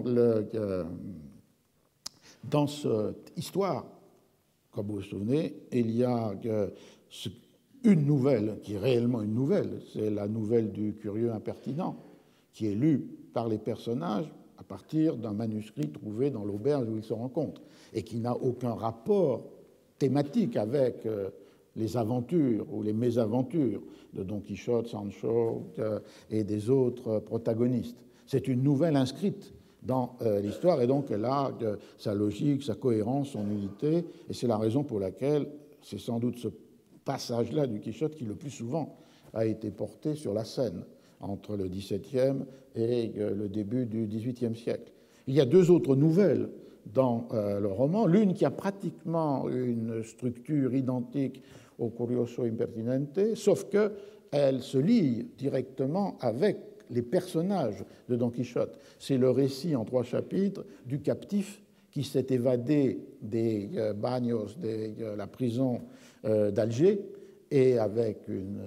[SPEAKER 1] cette histoire, comme vous vous souvenez, il y a une nouvelle qui est réellement une nouvelle, c'est la nouvelle du curieux impertinent, qui est lue par les personnages à partir d'un manuscrit trouvé dans l'auberge où ils se rencontrent et qui n'a aucun rapport thématique avec les aventures ou les mésaventures de Don Quichotte, Sancho et des autres protagonistes. C'est une nouvelle inscrite dans l'histoire et donc elle a sa logique, sa cohérence, son unité et c'est la raison pour laquelle c'est sans doute ce passage-là du Quichotte qui le plus souvent a été porté sur la scène entre le XVIIe et le début du XVIIIe siècle. Il y a deux autres nouvelles dans le roman, l'une qui a pratiquement une structure identique au Curioso Impertinente, sauf qu'elle se lie directement avec les personnages de Don Quichotte. C'est le récit en 3 chapitres du captif qui s'est évadé des bagnos, de la prison d'Alger, et avec une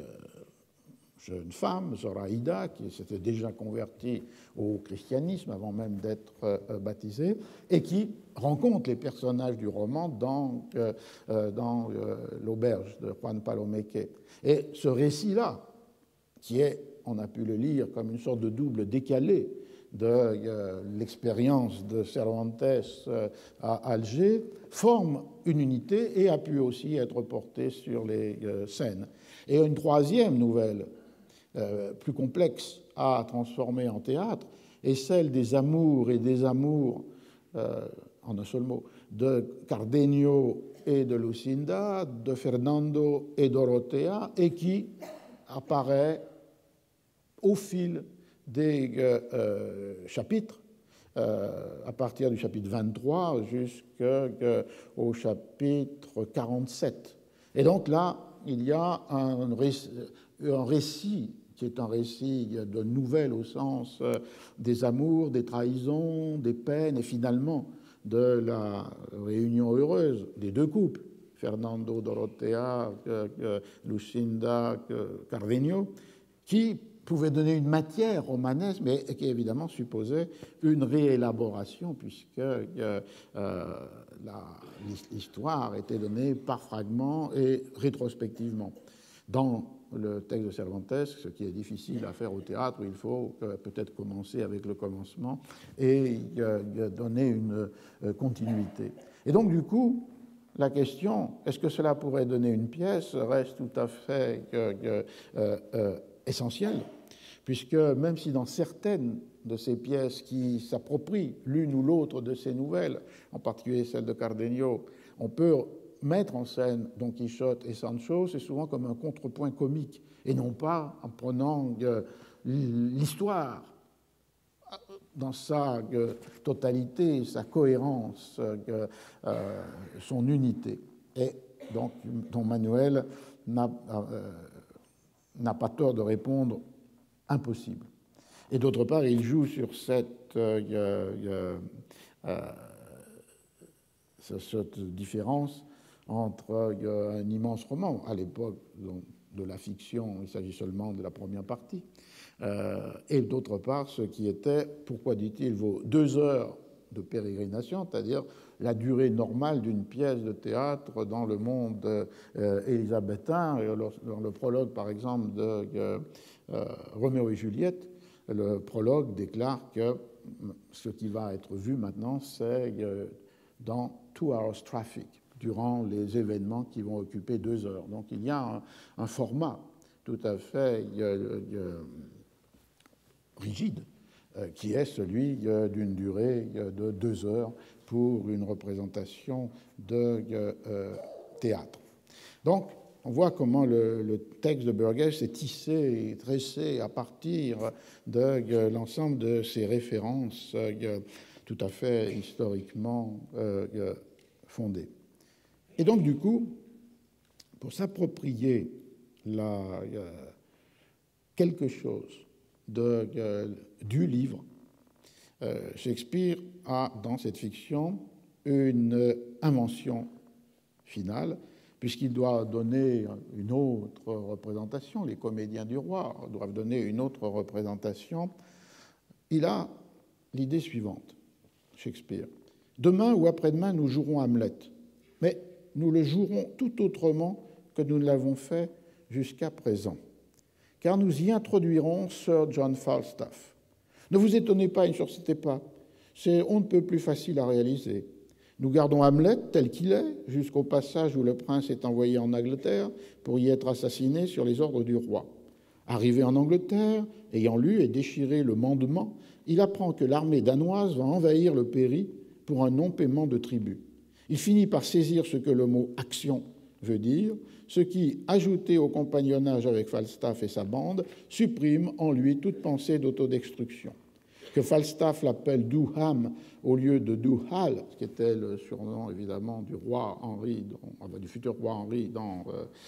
[SPEAKER 1] jeune femme, Zoraïda, qui s'était déjà convertie au christianisme avant même d'être baptisée, et qui rencontre les personnages du roman dans l'auberge de Juan Palomeque. Et ce récit-là, qui est, on a pu le lire comme une sorte de double décalé de l'expérience de Cervantes à Alger, forme une unité et a pu aussi être porté sur les scènes. Et une troisième nouvelle, plus complexe à transformer en théâtre, est celle des amours et des amours, en un seul mot, de Cardenio et de Lucinda, de Fernando et Dorothea, et qui apparaît au fil des chapitres, à partir du chapitre 23 jusqu'au chapitre 47. Et donc là, il y a un récit qui est un récit de nouvelles au sens des amours, des trahisons, des peines et finalement de la réunion heureuse des deux couples, Fernando, Dorothea, Lucinda, Cardenio, qui pouvait donner une matière romanesque, mais qui évidemment supposait une réélaboration, puisque l'histoire était donnée par fragments et rétrospectivement. Dans le texte de Cervantes, ce qui est difficile à faire au théâtre, il faut peut-être commencer avec le commencement et donner une continuité. Et donc, du coup, la question, est-ce que cela pourrait donner une pièce, reste tout à fait essentielle, puisque même si dans certaines de ces pièces qui s'approprient l'une ou l'autre de ces nouvelles, en particulier celle de Cardenio, on peut mettre en scène Don Quichotte et Sancho, c'est souvent comme un contrepoint comique, et non pas en prenant l'histoire dans sa totalité, sa cohérence, son unité. Et donc, Don Manuel n'a pas tort de répondre impossible. Et d'autre part, il joue sur cette différence entre un immense roman, à l'époque de la fiction, il s'agit seulement de la première partie, et d'autre part, ce qui était, pourquoi dit-il, vaut 2 heures de pérégrination, c'est-à-dire la durée normale d'une pièce de théâtre dans le monde élisabétain. Dans le prologue, par exemple, de Roméo et Juliette, le prologue déclare que ce qui va être vu maintenant, c'est dans 2 hours traffic, durant les événements qui vont occuper 2 heures. Donc il y a un format tout à fait rigide qui est celui d'une durée de 2 heures pour une représentation de théâtre. Donc, on voit comment le texte de Burgess est tissé et tressé à partir de l'ensemble de ces références tout à fait historiquement fondées. Et donc, du coup, pour s'approprier quelque chose du livre, Shakespeare a, dans cette fiction, une invention finale, puisqu'il doit donner une autre représentation. Les comédiens du roi doivent donner une autre représentation. Il a l'idée suivante, Shakespeare. Demain ou après-demain, nous jouerons Hamlet, mais nous le jouerons tout autrement que nous ne l'avons fait jusqu'à présent, car nous y introduirons Sir John Falstaff. Ne vous étonnez pas et ne sursautez pas, c'est on ne peut plus facile à réaliser. Nous gardons Hamlet tel qu'il est, jusqu'au passage où le prince est envoyé en Angleterre pour y être assassiné sur les ordres du roi. Arrivé en Angleterre, ayant lu et déchiré le mandement, il apprend que l'armée danoise va envahir le Péri pour un non-paiement de tribut. Il finit par saisir ce que le mot « action » veut dire, ce qui, ajouté au compagnonnage avec Falstaff et sa bande, supprime en lui toute pensée d'autodestruction. Que Falstaff l'appelle Duham au lieu de Duhal, qui était le surnom évidemment du roi Henri, du futur roi Henri dans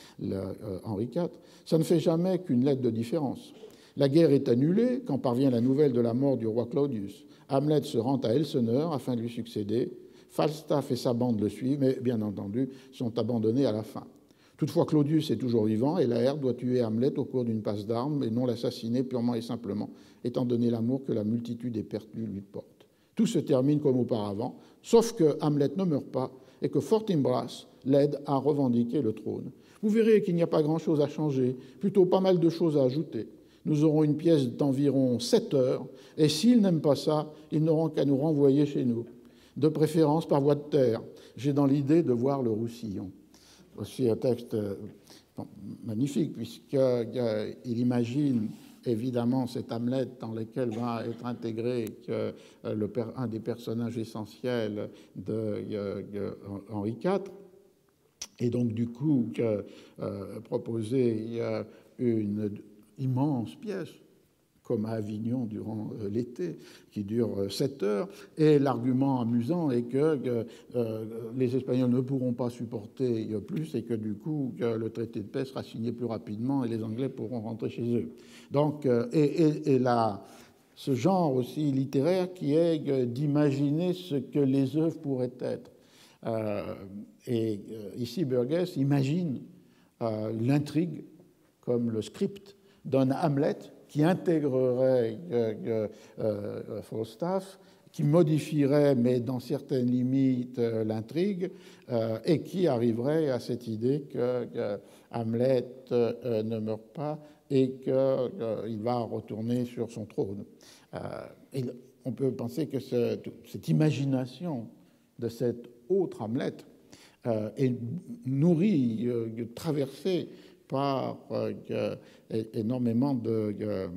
[SPEAKER 1] Henri IV, ça ne fait jamais qu'une lettre de différence. La guerre est annulée quand parvient la nouvelle de la mort du roi Claudius. Hamlet se rend à Elseneur afin de lui succéder. Falstaff et sa bande le suivent, mais bien entendu sont abandonnés à la fin. Toutefois, Claudius est toujours vivant et Laërte doit tuer Hamlet au cours d'une passe d'armes et non l'assassiner purement et simplement, étant donné l'amour que la multitude éperdues lui porte. Tout se termine comme auparavant, sauf que Hamlet ne meurt pas et que Fortinbras l'aide à revendiquer le trône. Vous verrez qu'il n'y a pas grand-chose à changer, plutôt pas mal de choses à ajouter. Nous aurons une pièce d'environ 7 heures, et s'ils n'aiment pas ça, ils n'auront qu'à nous renvoyer chez nous, de préférence par voie de terre. J'ai dans l'idée de voir le Roussillon. Aussi un texte magnifique, puisqu'il imagine évidemment cet Hamlet dans lequel va être intégré un des personnages essentiels de Henri IV, et donc du coup proposer une immense pièce comme à Avignon durant l'été, qui dure 7 heures. Et l'argument amusant est que les Espagnols ne pourront pas supporter plus et que du coup, le traité de paix sera signé plus rapidement et les Anglais pourront rentrer chez eux. Donc, ce genre aussi littéraire qui est d'imaginer ce que les œuvres pourraient être. Ici, Burgess imagine l'intrigue comme le script d'un Hamlet qui intégrerait Falstaff, qui modifierait, mais dans certaines limites, l'intrigue, et qui arriverait à cette idée que Hamlet ne meurt pas et qu'il va retourner sur son trône. Et on peut penser que cette imagination de cet autre Hamlet est nourrie, traversée par énormément de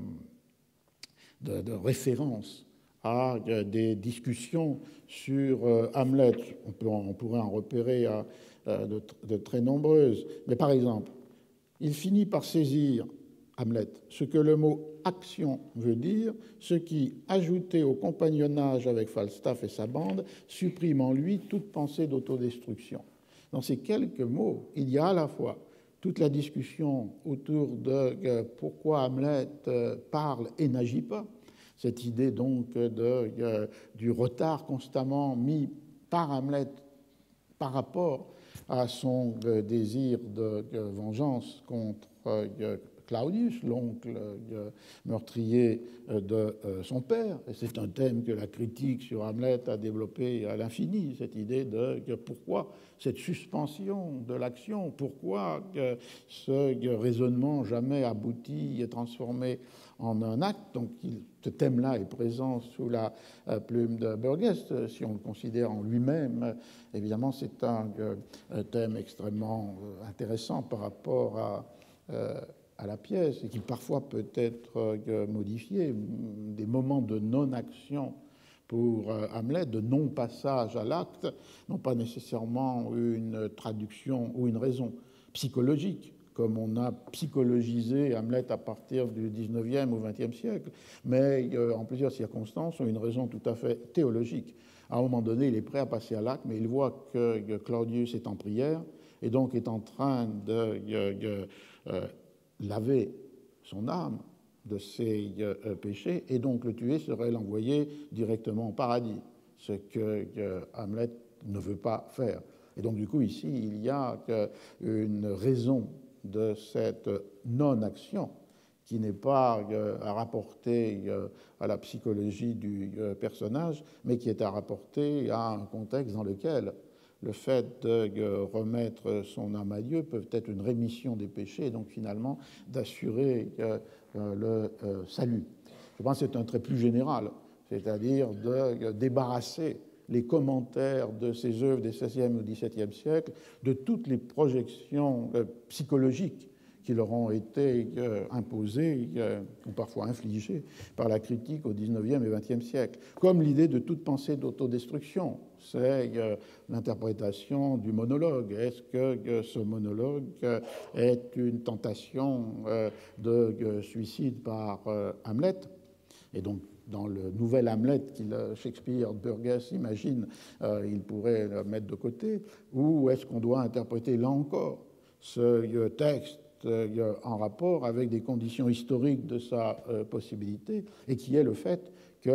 [SPEAKER 1] références à des discussions sur Hamlet. On pourrait en repérer de très nombreuses. Mais par exemple, il finit par saisir, Hamlet, ce que le mot « action » veut dire, ce qui, ajouté au compagnonnage avec Falstaff et sa bande, supprime en lui toute pensée d'autodestruction. Dans ces quelques mots, il y a à la fois toute la discussion autour de pourquoi Hamlet parle et n'agit pas, cette idée donc du retard constamment mis par Hamlet par rapport à son désir de vengeance contre Claudius, l'oncle meurtrier de son père. Et c'est un thème que la critique sur Hamlet a développé à l'infini, cette idée de pourquoi cette suspension de l'action, pourquoi ce raisonnement jamais abouti est transformé en un acte. Donc ce thème-là est présent sous la plume de Burgess. Si on le considère en lui-même, évidemment, c'est un thème extrêmement intéressant par rapport à la pièce et qui parfois peut être modifié, des moments de non-action pour Hamlet, de non-passage à l'acte, n'ont pas nécessairement une traduction ou une raison psychologique, comme on a psychologisé Hamlet à partir du XIXe ou XXe siècle, mais en plusieurs circonstances ont une raison tout à fait théologique. À un moment donné, il est prêt à passer à l'acte, mais il voit que Claudius est en prière et donc est en train de laver son âme de ses péchés, et donc le tuer serait l'envoyer directement au paradis, ce que Hamlet ne veut pas faire. Et donc du coup ici, il y a une raison de cette non-action qui n'est pas à rapporter à la psychologie du personnage, mais qui est à rapporter à un contexte dans lequel le fait de remettre son âme à Dieu peut être une rémission des péchés et donc finalement d'assurer le salut. Je pense que c'est un trait plus général, c'est-à-dire de débarrasser les commentaires de ces œuvres des XVIe ou XVIIe siècles de toutes les projections psychologiques qui leur ont été imposées ou parfois infligées par la critique au XIXe et XXe siècle, comme l'idée de toute pensée d'autodestruction. C'est l'interprétation du monologue. Est-ce que ce monologue est une tentation de suicide par Hamlet? Et donc, dans le nouvel Hamlet que Shakespeare, Burgess imagine, il pourrait le mettre de côté, ou est-ce qu'on doit interpréter là encore ce texte en rapport avec des conditions historiques de sa possibilité, et qui est le fait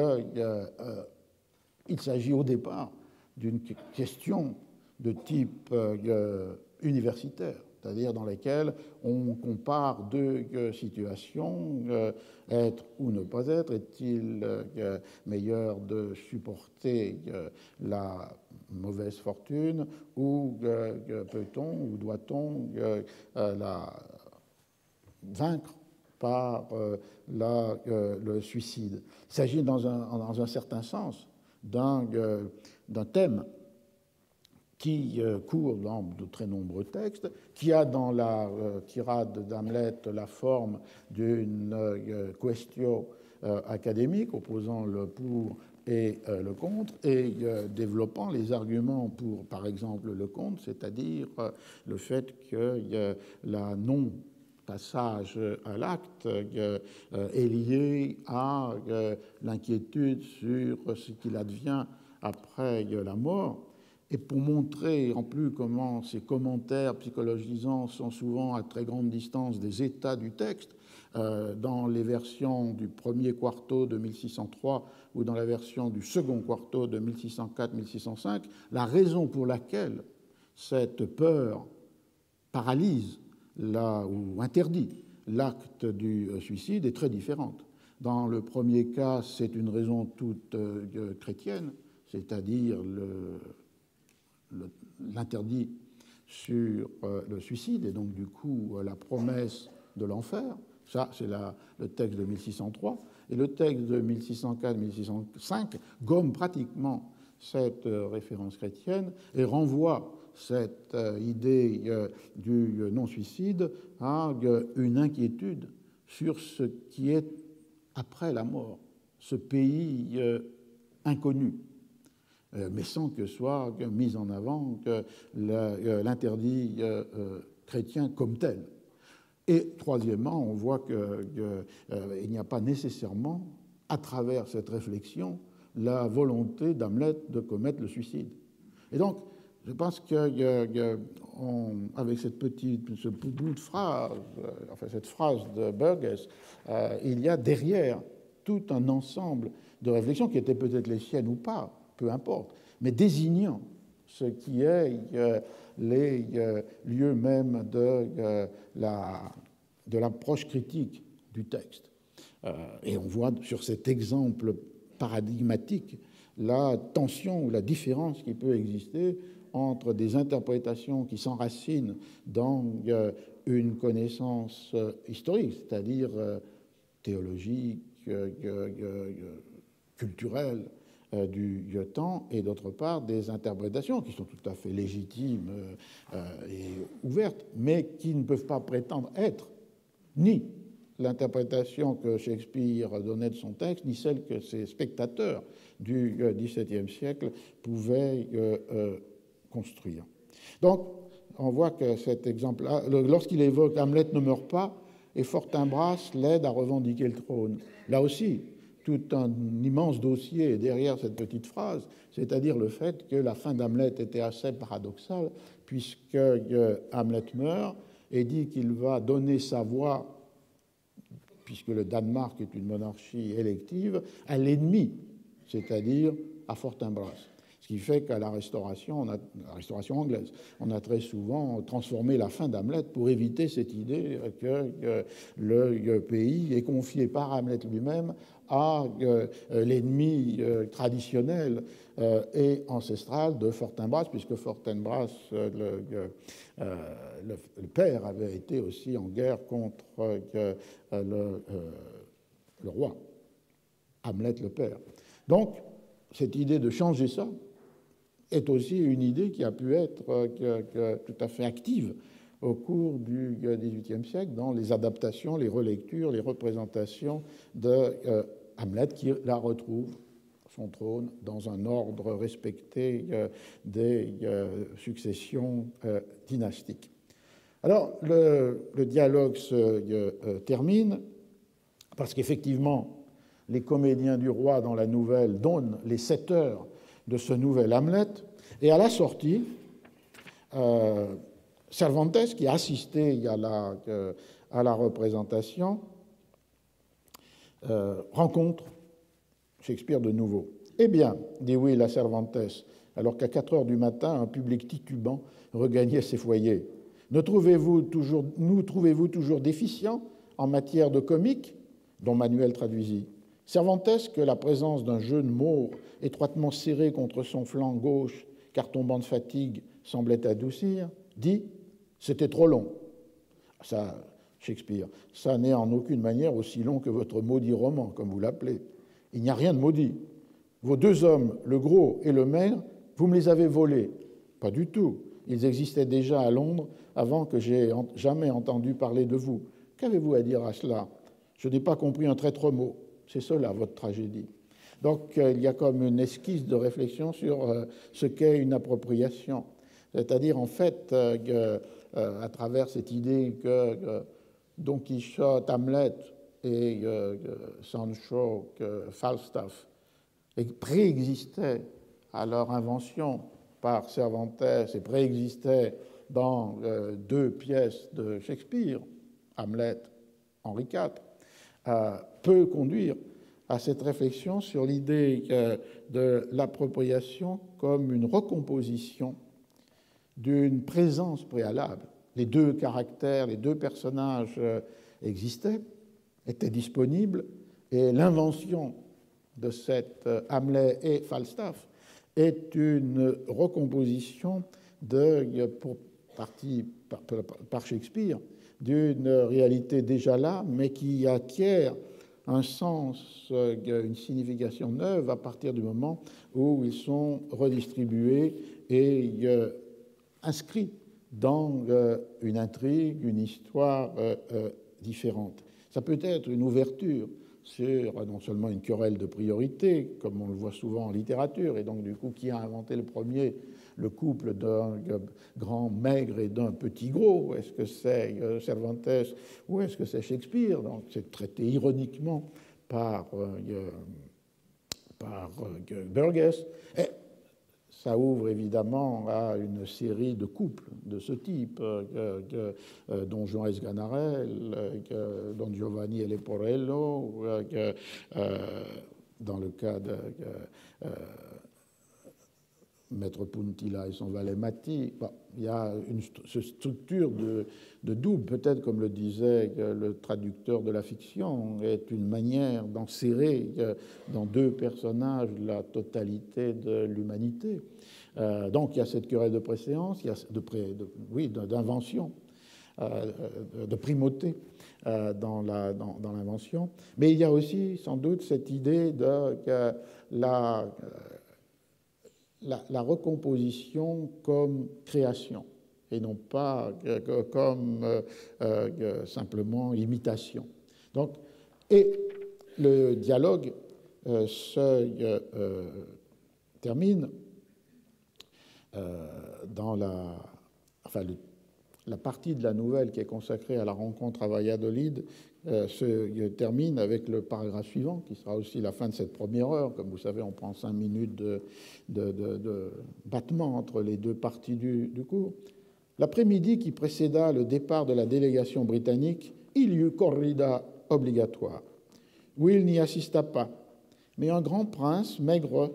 [SPEAKER 1] qu'il s'agit au départ d'une question de type universitaire, c'est-à-dire dans laquelle on compare deux situations, être ou ne pas être. Est-il meilleur de supporter la mauvaise fortune ou peut-on ou doit-on la vaincre par le suicide? Il s'agit dans un certain sens d'un thème qui court dans de très nombreux textes, qui a dans la tirade d'Hamlet la forme d'une quaestio académique opposant le pour et le contre, et développant les arguments pour, par exemple, le contre, c'est-à-dire le fait que la non-passage à l'acte est lié à l'inquiétude sur ce qu'il advient après la mort. Et pour montrer en plus comment ces commentaires psychologisants sont souvent à très grande distance des états du texte, dans les versions du premier quarto de 1603 ou dans la version du second quarto de 1604-1605, la raison pour laquelle cette peur paralyse ou interdit l'acte du suicide est très différente. Dans le premier cas, c'est une raison toute chrétienne, c'est-à-dire l'interdit sur le suicide et donc du coup la promesse de l'enfer. Ça, c'est le texte de 1603. Et le texte de 1604-1605 gomme pratiquement cette référence chrétienne et renvoie cette idée du non-suicide à une inquiétude sur ce qui est après la mort, ce pays inconnu, mais sans que soit mis en avant l'interdit chrétien comme tel. Et troisièmement, on voit qu'il n'y a pas nécessairement, à travers cette réflexion, la volonté d'Hamlet de commettre le suicide. Et donc, je pense qu'avec ce bout de phrase, enfin cette phrase de Burgess, il y a derrière tout un ensemble de réflexions qui étaient peut-être les siennes ou pas, peu importe, mais désignant ce qui est les lieux même de l'approche critique du texte. Et on voit sur cet exemple paradigmatique la tension ou la différence qui peut exister entre des interprétations qui s'enracinent dans une connaissance historique, c'est-à-dire théologique, culturelle, du temps, et d'autre part des interprétations qui sont tout à fait légitimes et ouvertes, mais qui ne peuvent pas prétendre être ni l'interprétation que Shakespeare donnait de son texte, ni celle que ses spectateurs du XVIIe siècle pouvaient construire. Donc, on voit que cet exemple-là, lorsqu'il évoque « Hamlet ne meurt pas », et Fortinbras l'aide à revendiquer le trône. Là aussi, tout un immense dossier derrière cette petite phrase, c'est-à-dire le fait que la fin d'Hamlet était assez paradoxale, puisque Hamlet meurt et dit qu'il va donner sa voix, puisque le Danemark est une monarchie élective, à l'ennemi, c'est-à-dire à Fortinbras. Ce qui fait qu'à la Restauration anglaise, on a très souvent transformé la fin d'Hamlet pour éviter cette idée que le pays est confié par Hamlet lui-même à l'ennemi traditionnel et ancestral de Fortinbras, puisque Fortinbras, le père, avait été aussi en guerre contre le roi, Hamlet le père. Donc, cette idée de changer ça est aussi une idée qui a pu être tout à fait active au cours du XVIIIe siècle dans les adaptations, les relectures, les représentations de Hamlet, qui la retrouve son trône dans un ordre respecté des successions dynastiques. Alors, le dialogue se termine parce qu'effectivement, les comédiens du roi dans la nouvelle donnent les 7 heures de ce nouvel Hamlet, et à la sortie, Cervantes, qui a assisté à la représentation, rencontre Shakespeare de nouveau. « Eh bien, dit Will à Cervantes, alors qu'à 4 heures du matin, un public titubant regagnait ses foyers, nous trouvez-vous toujours déficients en matière de comique, dont Manuel traduisit. Cervantes, que la présence d'un jeune maure étroitement serré contre son flanc gauche, car tombant de fatigue, semblait adoucir, dit « C'était trop long. » Ça, Shakespeare, ça n'est en aucune manière aussi long que votre maudit roman, comme vous l'appelez. Il n'y a rien de maudit. Vos 2 hommes, le gros et le maigre, vous me les avez volés. Pas du tout. Ils existaient déjà à Londres avant que j'aie jamais entendu parler de vous. Qu'avez-vous à dire à cela? Je n'ai pas compris un traître mot. C'est cela, votre tragédie. Donc, il y a comme une esquisse de réflexion sur ce qu'est une appropriation. C'est-à-dire, en fait, à travers cette idée que Don Quichotte, Hamlet et Sancho, Falstaff préexistaient à leur invention par Cervantes et préexistaient dans 2 pièces de Shakespeare, Hamlet, Henri IV, peut conduire à cette réflexion sur l'idée de l'appropriation comme une recomposition d'une présence préalable. Les 2 caractères, les 2 personnages existaient, étaient disponibles, et l'invention de cet Hamlet et Falstaff est une recomposition par Shakespeare d'une réalité déjà là, mais qui acquiert un sens, une signification neuve à partir du moment où ils sont redistribués et inscrits dans une intrigue, une histoire différente. Ça peut être une ouverture sur non seulement une querelle de priorité, comme on le voit souvent en littérature, et donc du coup, qui a inventé le premier, le couple d'un grand maigre et d'un petit gros? Est-ce que c'est Cervantes ou est-ce que c'est Shakespeare? Donc c'est traité ironiquement par Burgess. Et ça ouvre évidemment à une série de couples de ce type, dont Jean Esganarelle, dont Giovanni e Leporello, dans le cas de Maître Puntilla et son valet Matti. Bon, il y a cette structure de double, peut-être comme le disait le traducteur de la fiction, est une manière d'enserrer dans 2 personnages la totalité de l'humanité. Donc il y a cette querelle de préséance, il y a d'invention, de primauté dans l'invention, mais il y a aussi sans doute cette idée de la recomposition comme création. et non pas comme simplement imitation. Donc, et le dialogue se termine dans la partie de la nouvelle qui est consacrée à la rencontre à Valladolid se termine avec le paragraphe suivant, qui sera aussi la fin de cette première heure. Comme vous savez, on prend 5 minutes de battement entre les deux parties du cours. L'après-midi qui précéda le départ de la délégation britannique, il y eut corrida obligatoire. Will n'y assista pas, mais un grand prince maigre,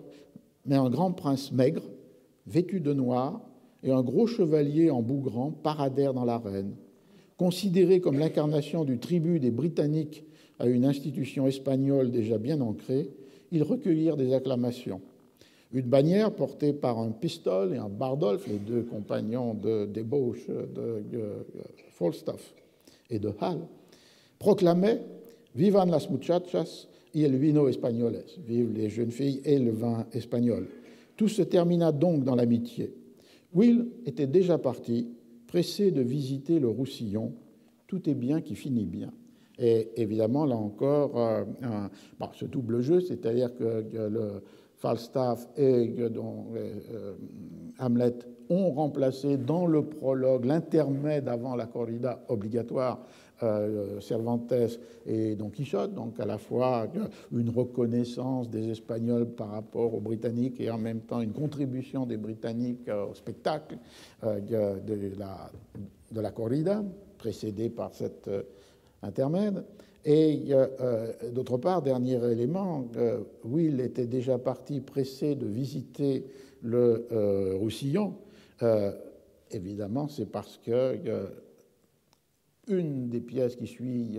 [SPEAKER 1] vêtu de noir, et un gros chevalier en bougrant paradèrent dans l'arène. Considérés comme l'incarnation du tribut des Britanniques à une institution espagnole déjà bien ancrée, ils recueillirent des acclamations. Une bannière portée par un Pistol et un Bardolph, les deux compagnons de débauche de Falstaff et de Hall, proclamait « Vivan las muchachas y el vino españoles » « Vive les jeunes filles et le vin espagnol ». Tout se termina donc dans l'amitié. Will était déjà parti, pressé de visiter le Roussillon. Tout est bien qui finit bien. Et évidemment, là encore, ce double jeu, c'est-à-dire que le Falstaff et Hamlet ont remplacé dans le prologue l'intermède avant la corrida obligatoire Cervantes et Don Quichotte, donc à la fois une reconnaissance des Espagnols par rapport aux Britanniques et en même temps une contribution des Britanniques au spectacle de la corrida, précédée par cet intermède. Et d'autre part, dernier élément, Will était déjà parti pressé de visiter le Roussillon. Évidemment, c'est parce que une des pièces qui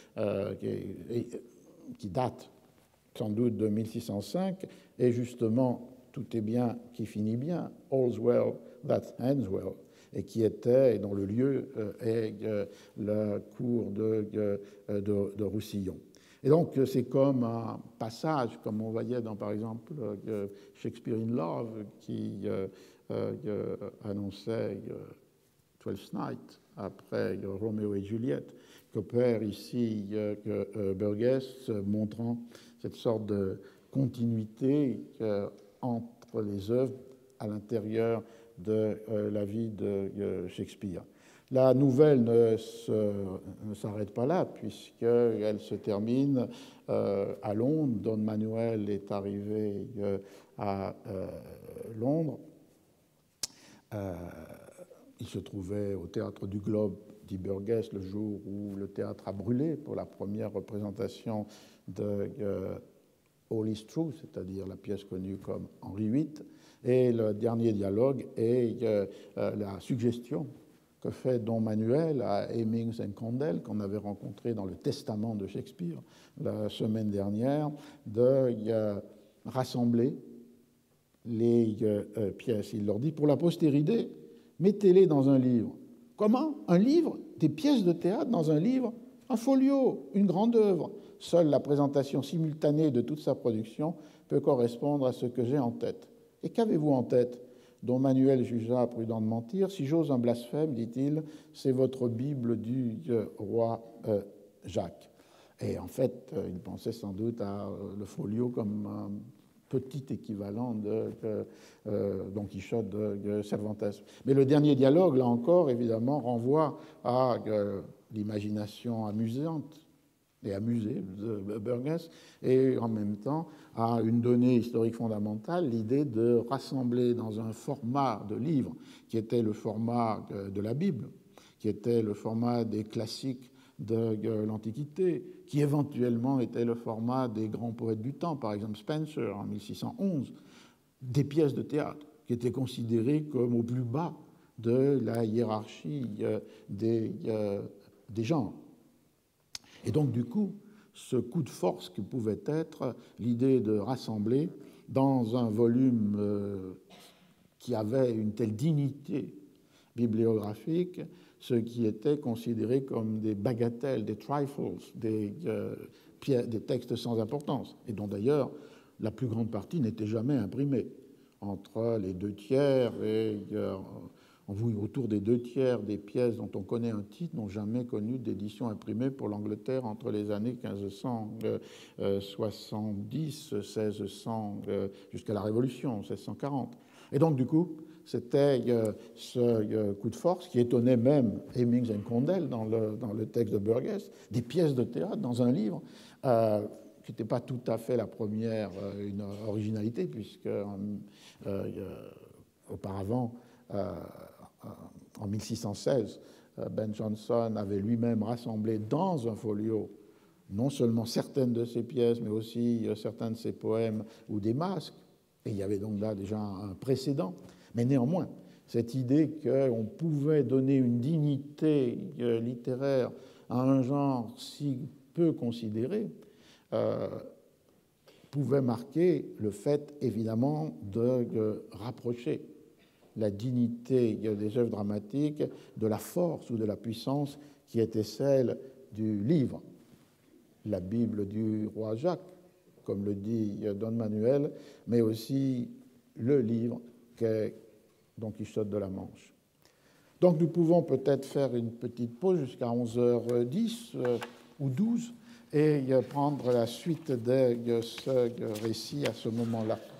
[SPEAKER 1] date sans doute de 1605 est justement « Tout est bien qui finit bien »,« All's well that ends well », et qui était, et dont le lieu est la cour de Roussillon. Et donc, c'est comme un passage, comme on voyait dans, par exemple, Shakespeare in Love, qui annonçait Twelfth Night, après Roméo et Juliette, qu'opère ici Burgess, montrant cette sorte de continuité entre les œuvres à l'intérieur de la vie de Shakespeare. La nouvelle ne s'arrête pas là, puisqu'elle se termine à Londres. Don Manuel est arrivé à Londres. Il se trouvait au Théâtre du Globe, dit Burgess, le jour où le théâtre a brûlé pour la première représentation de All is True, c'est-à-dire la pièce connue comme Henri VIII. Et le dernier dialogue est la suggestion que fait Don Manuel à Hemmings et Condell, qu'on avait rencontré dans le testament de Shakespeare la semaine dernière, de rassembler les pièces. Il leur dit, pour la postérité, mettez-les dans un livre. Comment? Un livre? Des pièces de théâtre dans un livre? Un folio, une grande œuvre. Seule la présentation simultanée de toute sa production peut correspondre à ce que j'ai en tête. Et qu'avez-vous en tête? Don Manuel jugea prudent de mentir. Si j'ose un blasphème, dit-il, c'est votre Bible du roi Jacques. Et en fait, il pensait sans doute à le folio comme un petit équivalent de Don Quichotte de Cervantes. Mais le dernier dialogue, là encore, évidemment, renvoie à l'imagination amusante et amusée de Burgess, et en même temps à une donnée historique fondamentale, l'idée de rassembler dans un format de livre qui était le format de la Bible, qui était le format des classiques de l'Antiquité, qui éventuellement était le format des grands poètes du temps, par exemple Spencer en 1611, des pièces de théâtre qui étaient considérées comme au plus bas de la hiérarchie des genres. Et donc, du coup, ce coup de force que pouvait être l'idée de rassembler dans un volume qui avait une telle dignité bibliographique ce qui était considéré comme des bagatelles, des trifles, des textes sans importance, et dont d'ailleurs la plus grande partie n'était jamais imprimée. Entre les 2 tiers et
[SPEAKER 2] Autour des 2/3 des pièces dont on connaît un titre n'ont jamais connu d'édition imprimée pour l'Angleterre entre les années 1570, 1600, jusqu'à la Révolution, 1640. Et donc, du coup, c'était ce coup de force qui étonnait même Hemmings et Condell dans le texte de Burgess, des pièces de théâtre dans un livre qui n'était pas tout à fait la première une originalité, puisque auparavant, en 1616, Ben Jonson avait lui-même rassemblé dans un folio non seulement certaines de ses pièces, mais aussi certains de ses poèmes ou des masques. Et il y avait donc là déjà un précédent. Mais néanmoins, cette idée qu'on pouvait donner une dignité littéraire à un genre si peu considéré pouvait marquer le fait, évidemment, de rapprocher la dignité des œuvres dramatiques de la force ou de la puissance qui était celle du livre. La Bible du roi Jacques, comme le dit Don Manuel, mais aussi le livre qu'est Don Quichotte de la Manche. Donc nous pouvons peut-être faire une petite pause jusqu'à 11h10 ou 12 et prendre la suite de ce récit à ce moment-là.